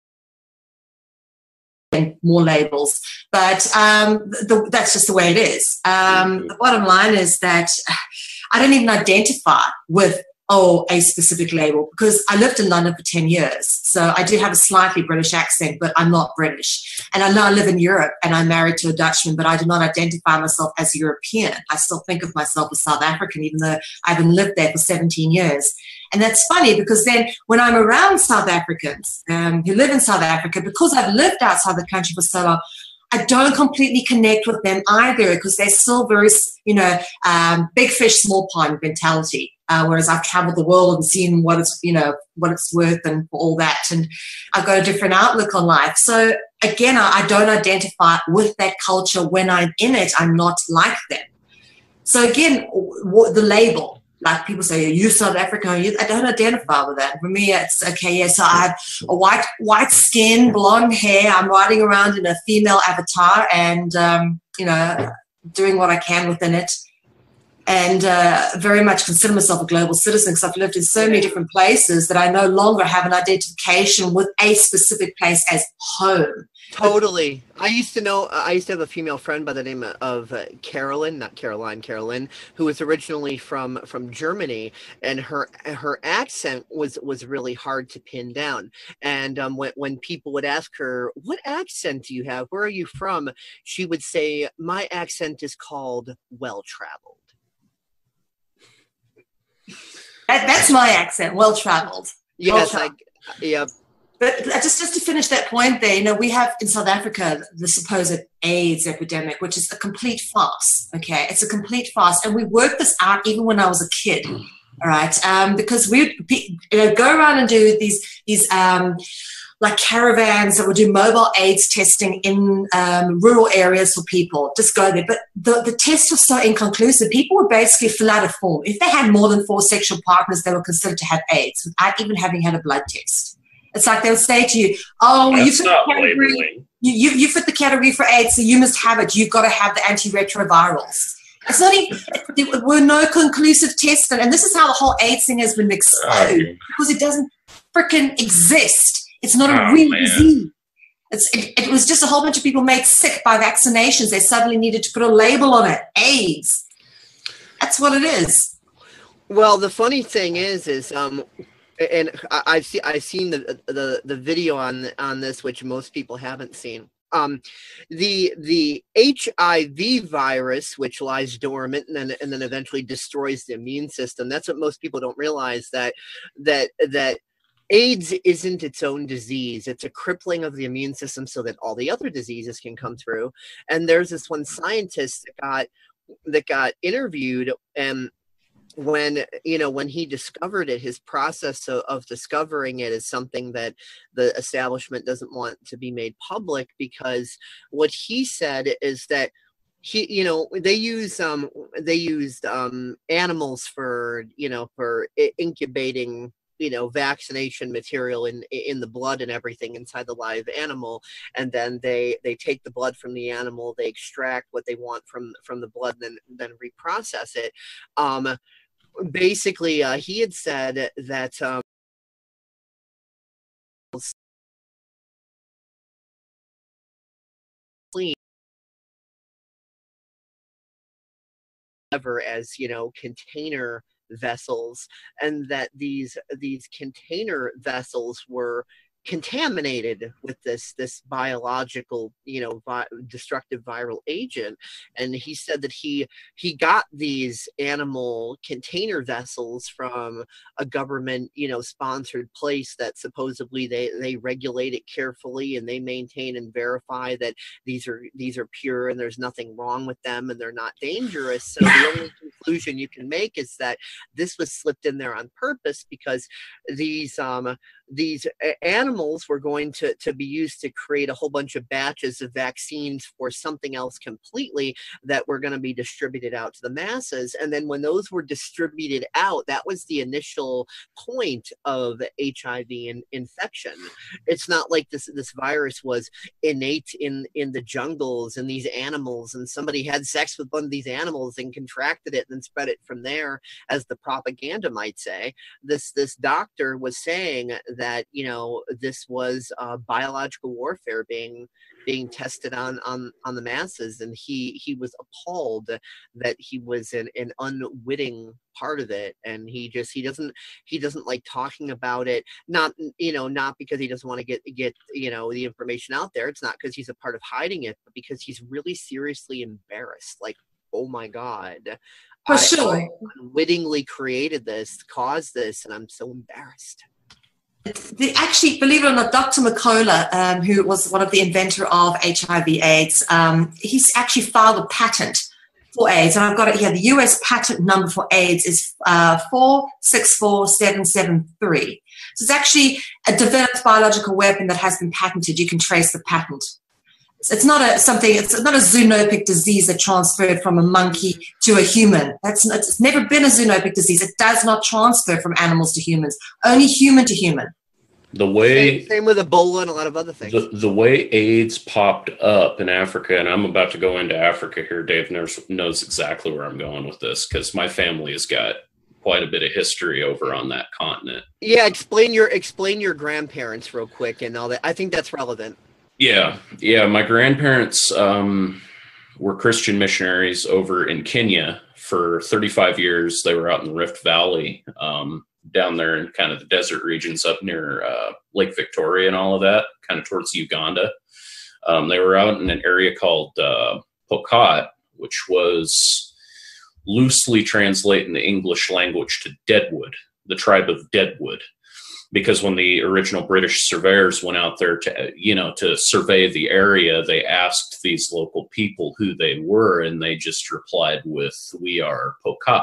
more labels, but that's just the way it is. The bottom line is that I don't even identify with a specific label, because I lived in London for 10 years. So I do have a slightly British accent, but I'm not British. And I now live in Europe and I'm married to a Dutchman, but I do not identify myself as European. I still think of myself as South African, even though I haven't lived there for 17 years. And that's funny, because then when I'm around South Africans who live in South Africa, because I've lived outside the country for so long, I don't completely connect with them either, because they're still very, big fish, small pond mentality. Whereas I've traveled the world and seen what it's worth and all that. And I've got a different outlook on life. So again, I don't identify with that culture. When I'm in it, I'm not like them. So again, the label, like people say, you South African, I don't identify with that. For me, it's okay. Yeah, so I have a white skin, blonde hair. I'm riding around in a female avatar and, doing what I can within it. And very much consider myself a global citizen, because I've lived in so many different places that I no longer have an identification with a specific place as home. Totally. I used to have a female friend by the name of Carolyn, not Caroline, Carolyn, who was originally from Germany, and her accent was really hard to pin down. And when people would ask her, what accent do you have? Where are you from? She would say, my accent is called well-traveled. That's my accent, well-traveled. Yes, yeah. But just to finish that point there, we have in South Africa the supposed AIDS epidemic, which is a complete farce, okay? It's a complete farce. And we worked this out even when I was a kid, all right? Because we go around and do these like caravans that would do mobile AIDS testing in rural areas for people. Just go there. But the test was so inconclusive. People would basically fill out a form. If they had more than 4 sexual partners, they were considered to have AIDS without even having had a blood test. It's like they'll say to you, you fit the category. You fit the category for AIDS, so you must have it. You've got to have the antiretrovirals. It's not even, there were no conclusive tests. And this is how the whole AIDS thing has been exposed, because it doesn't freaking exist. It's not a real disease. It was just a whole bunch of people made sick by vaccinations. They suddenly needed to put a label on it. AIDS. That's what it is. Well, the funny thing is and I've seen the video on this, which most people haven't seen. The HIV virus, which lies dormant and then eventually destroys the immune system. That's what most people don't realize, that AIDS isn't its own disease. It's a crippling of the immune system so that all the other diseases can come through. And there's this one scientist that got interviewed, and when he discovered it, his process of discovering it is something that the establishment doesn't want to be made public, because what he said is that they used animals for incubating vaccination material in the blood and everything inside the live animal, and then they take the blood from the animal, they extract what they want from the blood, and then reprocess it. Basically, he had said that as container vessels, and that these container vessels were contaminated with this biological, destructive viral agent. And he said that he got these animal container vessels from a government, sponsored place that supposedly they regulate it carefully, and they maintain and verify that these are pure and there's nothing wrong with them and they're not dangerous. So the only conclusion you can make is that this was slipped in there on purpose, because these animals were going to be used to create a whole bunch of batches of vaccines for something else completely that were going to be distributed out to the masses. And then when those were distributed out, that was the initial point of HIV infection. It's not like this virus was innate in the jungles and these animals, and somebody had sex with one of these animals and contracted it and then spread it from there, as the propaganda might say. This doctor was saying that this was biological warfare being tested on the masses, and he was appalled that he was an unwitting part of it, and he doesn't like talking about it, not because he doesn't want to get the information out there. It's not because he's a part of hiding it, but because he's really seriously embarrassed, like, oh my God, For sure. I unwittingly caused this, and I'm so embarrassed. Actually, believe it or not, Dr. McCullough, who was one of the inventor of HIV/AIDS, he's actually filed a patent for AIDS, and I've got it here. The US patent number for AIDS is 464773. So it's actually a developed biological weapon that has been patented. You can trace the patent. It's not a zoonotic disease that transferred from a monkey to a human. It's never been a zoonotic disease. It does not transfer from animals to humans, only human to human. The way same with Ebola and a lot of other things. The way AIDS popped up in Africa, and I'm about to go into Africa here. Dave knows exactly where I'm going with this, because my family has got quite a bit of history over on that continent. Yeah, explain your grandparents real quick and all that. I think that's relevant. Yeah. My grandparents were Christian missionaries over in Kenya for 35 years. They were out in the Rift Valley, down there in kind of the desert regions up near Lake Victoria and all of that, kind of towards Uganda. They were out in an area called Pokot, which was loosely translated in the English language to Deadwood, the tribe of Deadwood. Because when the original British surveyors went out there to survey the area, they asked these local people who they were, and they just replied with, "We are Pokot."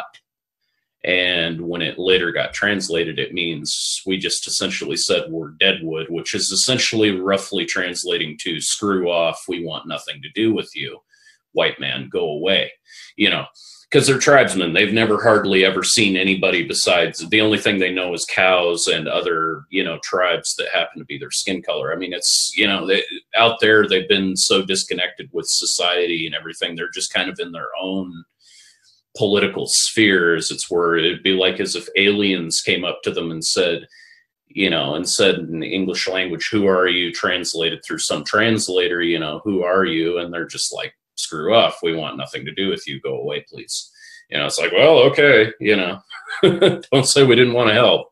And when it later got translated, it means we just essentially said we're Deadwood, which is essentially roughly translating to "screw off, we want nothing to do with you. White man, go away." Because they're tribesmen. They've never hardly ever seen anybody besides, the only thing they know is cows and other, tribes that happen to be their skin color. I mean, it's, out there, they've been so disconnected with society and everything. They're just kind of in their own political spheres. It's where it'd be like as if aliens came up to them and said, and said in the English language, "Who are you?" translated through some translator, "Who are you?" And they're just like, "Screw off, we want nothing to do with you, go away, please." It's like, well, okay, don't say we didn't want to help,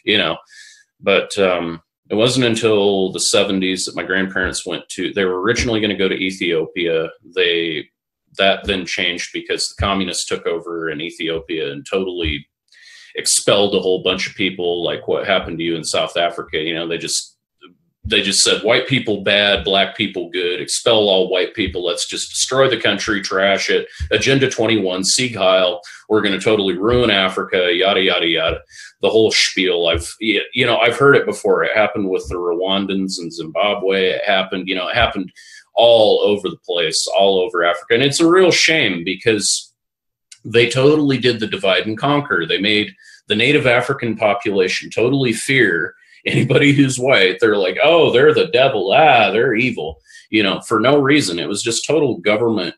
but it wasn't until the 70s that my grandparents they were originally going to go to Ethiopia. That then changed because the communists took over in Ethiopia and totally expelled a whole bunch of people, like what happened to you in South Africa. They just said, white people bad, black people good, expel all white people, let's just destroy the country, trash it, Agenda 21, Sieg Heil, we're going to totally ruin Africa, yada, yada, yada, the whole spiel. I've heard it before. It happened with the Rwandans in Zimbabwe. It happened all over the place, all over Africa. And it's a real shame because they totally did the divide and conquer. They made the native African population totally fear anybody who's white. They're like, oh, they're the devil. They're evil, for no reason. It was just total government,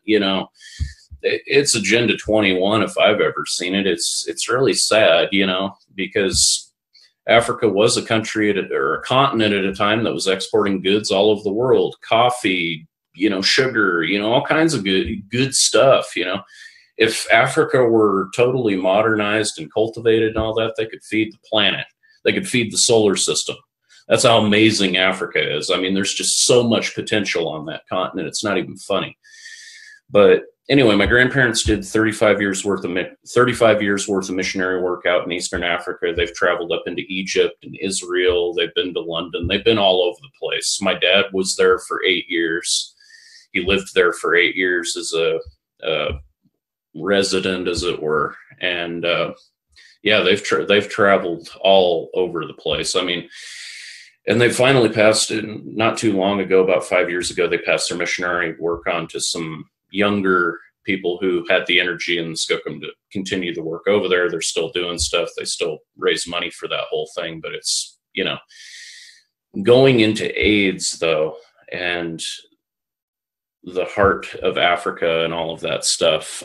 it's Agenda 21 if I've ever seen it. It's really sad, because Africa was a country or a continent at a time that was exporting goods all over the world, coffee, sugar, all kinds of good stuff, If Africa were totally modernized and cultivated and all that, they could feed the planet. They could feed the solar system. That's how amazing Africa is. I mean, there's just so much potential on that continent. It's not even funny. But anyway, my grandparents did 35 years worth of missionary work out in Eastern Africa. They've traveled up into Egypt and Israel. They've been to London. They've been all over the place. My dad was there for 8 years. He lived there for 8 years as a resident, as it were. And yeah, they've traveled all over the place. I mean, and they finally passed it not too long ago, about 5 years ago, they passed their missionary work on to some younger people who had the energy and the skookum to continue the work over there. They're still doing stuff. They still raise money for that whole thing. But it's, going into AIDS, though, and the heart of Africa and all of that stuff.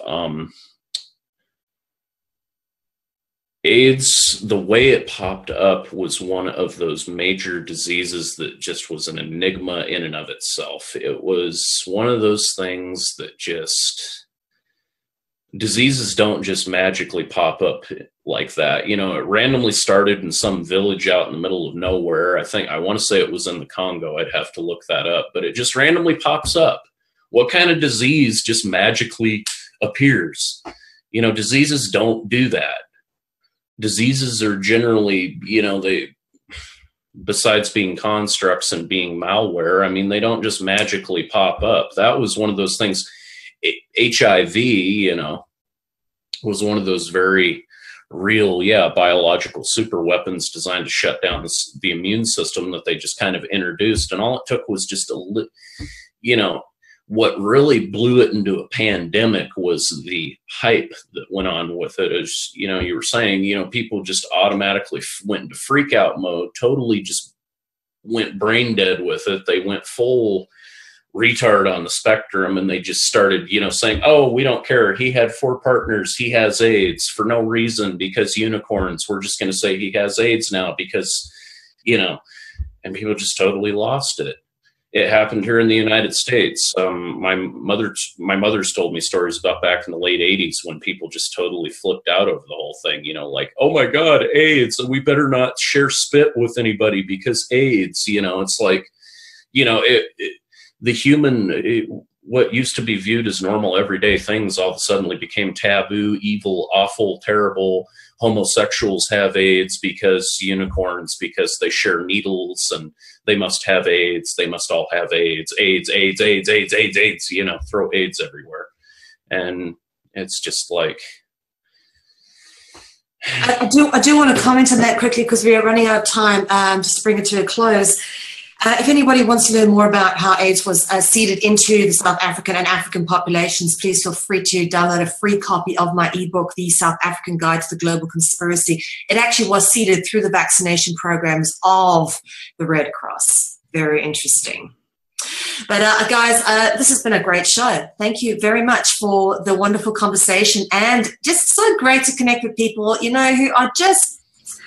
AIDS, the way it popped up was one of those major diseases that just was an enigma in and of itself. It was one of those things that diseases don't just magically pop up like that. It randomly started in some village out in the middle of nowhere. I want to say it was in the Congo. I'd have to look that up, but it just randomly pops up. What kind of disease just magically appears? Diseases don't do that. Diseases are generally, besides being constructs and being malware, I mean, they don't just magically pop up. That was one of those things. HIV, was one of those very real, biological super weapons designed to shut down the immune system that they just kind of introduced. And all it took was just what really blew it into a pandemic was the hype that went on with it. As you were saying, people just automatically went into freak out mode, totally just went brain dead with it. They went full retard on the spectrum, and they just started, saying, oh, we don't care. He had 4 partners. He has AIDS for no reason because unicorns. We're just going to say he has AIDS now because, and people just totally lost it. It happened here in the United States. My mother's told me stories about back in the late 80s when people just totally flipped out over the whole thing, like, oh my God, AIDS, we better not share spit with anybody because AIDS, it's like, what used to be viewed as normal everyday things all of a sudden became taboo, evil, awful, terrible. Homosexuals have AIDS because unicorns, because they share needles and they must have AIDS. They must all have AIDS, AIDS, AIDS, AIDS, AIDS, AIDS, AIDS, throw AIDS everywhere. And it's just like. I do want to comment on that quickly because we are running out of time, just to bring it to a close. If anybody wants to learn more about how AIDS was seeded into the South African and African populations, please feel free to download a free copy of my ebook, The South African Guide to the Global Conspiracy. It actually was seeded through the vaccination programs of the Red Cross. Very interesting. But guys, this has been a great show. Thank you very much for the wonderful conversation, and just so great to connect with people, who are just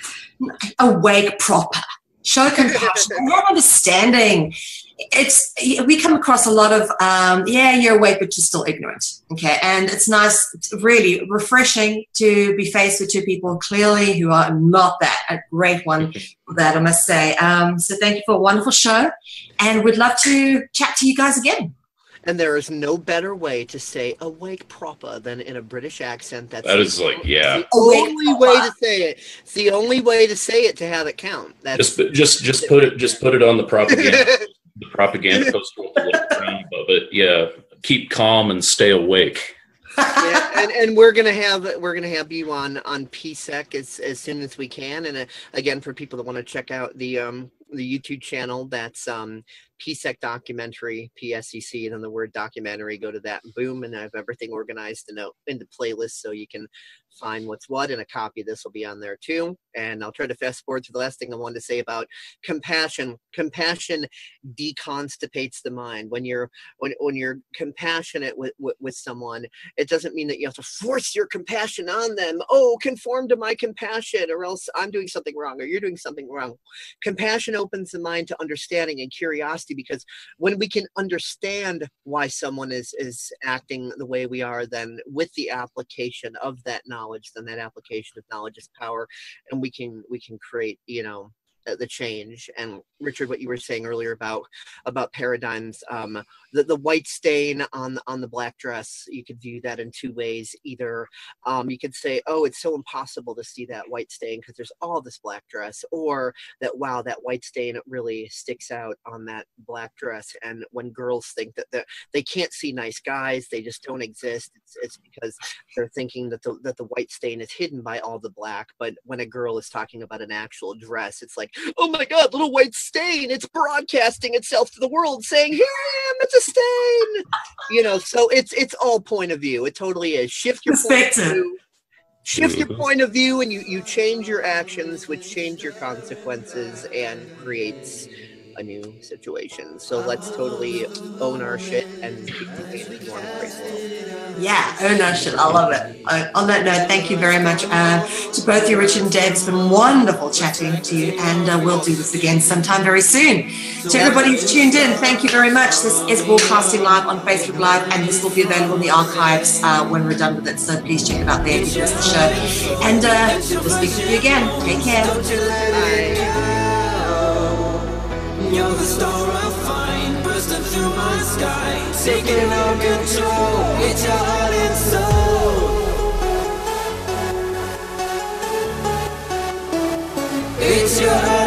awake proper. Show compassion, not understanding. We come across a lot of, you're awake, but you're still ignorant. Okay. And it's nice, really refreshing to be faced with 2 people clearly who are not that. A great one for that, I must say. So thank you for a wonderful show. And we'd love to chat to you guys again. And there is no better way to say awake proper than in a British accent. That is like, yeah. The only way to say it. It's the only way to say it to have it count. That's just put it on the propaganda. The propaganda poster with the little crown above it. Yeah. Keep calm and stay awake. Yeah, and we're gonna have you on PSEC as soon as we can. And again, for people that want to check out the YouTube channel, that's PSEC documentary, PSEC, and then the word documentary. Go to that, and boom, and I have everything organized into playlists so you can find what's what, and a copy of this will be on there too. And I'll try to fast forward to the last thing I wanted to say about compassion. Compassion deconstipates the mind. When you're compassionate with someone, it doesn't mean that you have to force your compassion on them. Oh, conform to my compassion, or else I'm doing something wrong, or you're doing something wrong. Compassion opens the mind to understanding and curiosity, because when we can understand why someone is acting the way we are, then with the application of that knowledge, then that application of knowledge is power, and we can create, the change. And Richard, what you were saying earlier about paradigms, the white stain on the black dress, you could view that in two ways. Either you could say, oh, it's so impossible to see that white stain because there's all this black dress, or that, wow, that white stain really sticks out on that black dress. And when girls think that they can't see nice guys, they just don't exist, it's because they're thinking that the white stain is hidden by all the black. But when a girl is talking about an actual dress, it's like, oh my God, little white stain, it's broadcasting itself to the world saying, here I am, it's a stain. You know, so it's all point of view. It totally is. Shift your point of view, and you change your actions, which change your consequences and creates a new situation. So let's totally own our shit and keep the more grateful. Yeah, own our shit. I love it. On that note, thank you very much to both you, Richard and Dave. It's been wonderful chatting to you, and we'll do this again sometime very soon. To everybody who's tuned in, thank you very much. This is broadcasting live on Facebook Live, and this will be available in the archives when we're done with it. So please check it out there if you missed the show. And we'll speak to you again. Take care. Bye. You're the star I find, bursting through my sky, taking all control, it's your heart and soul. It's your heart.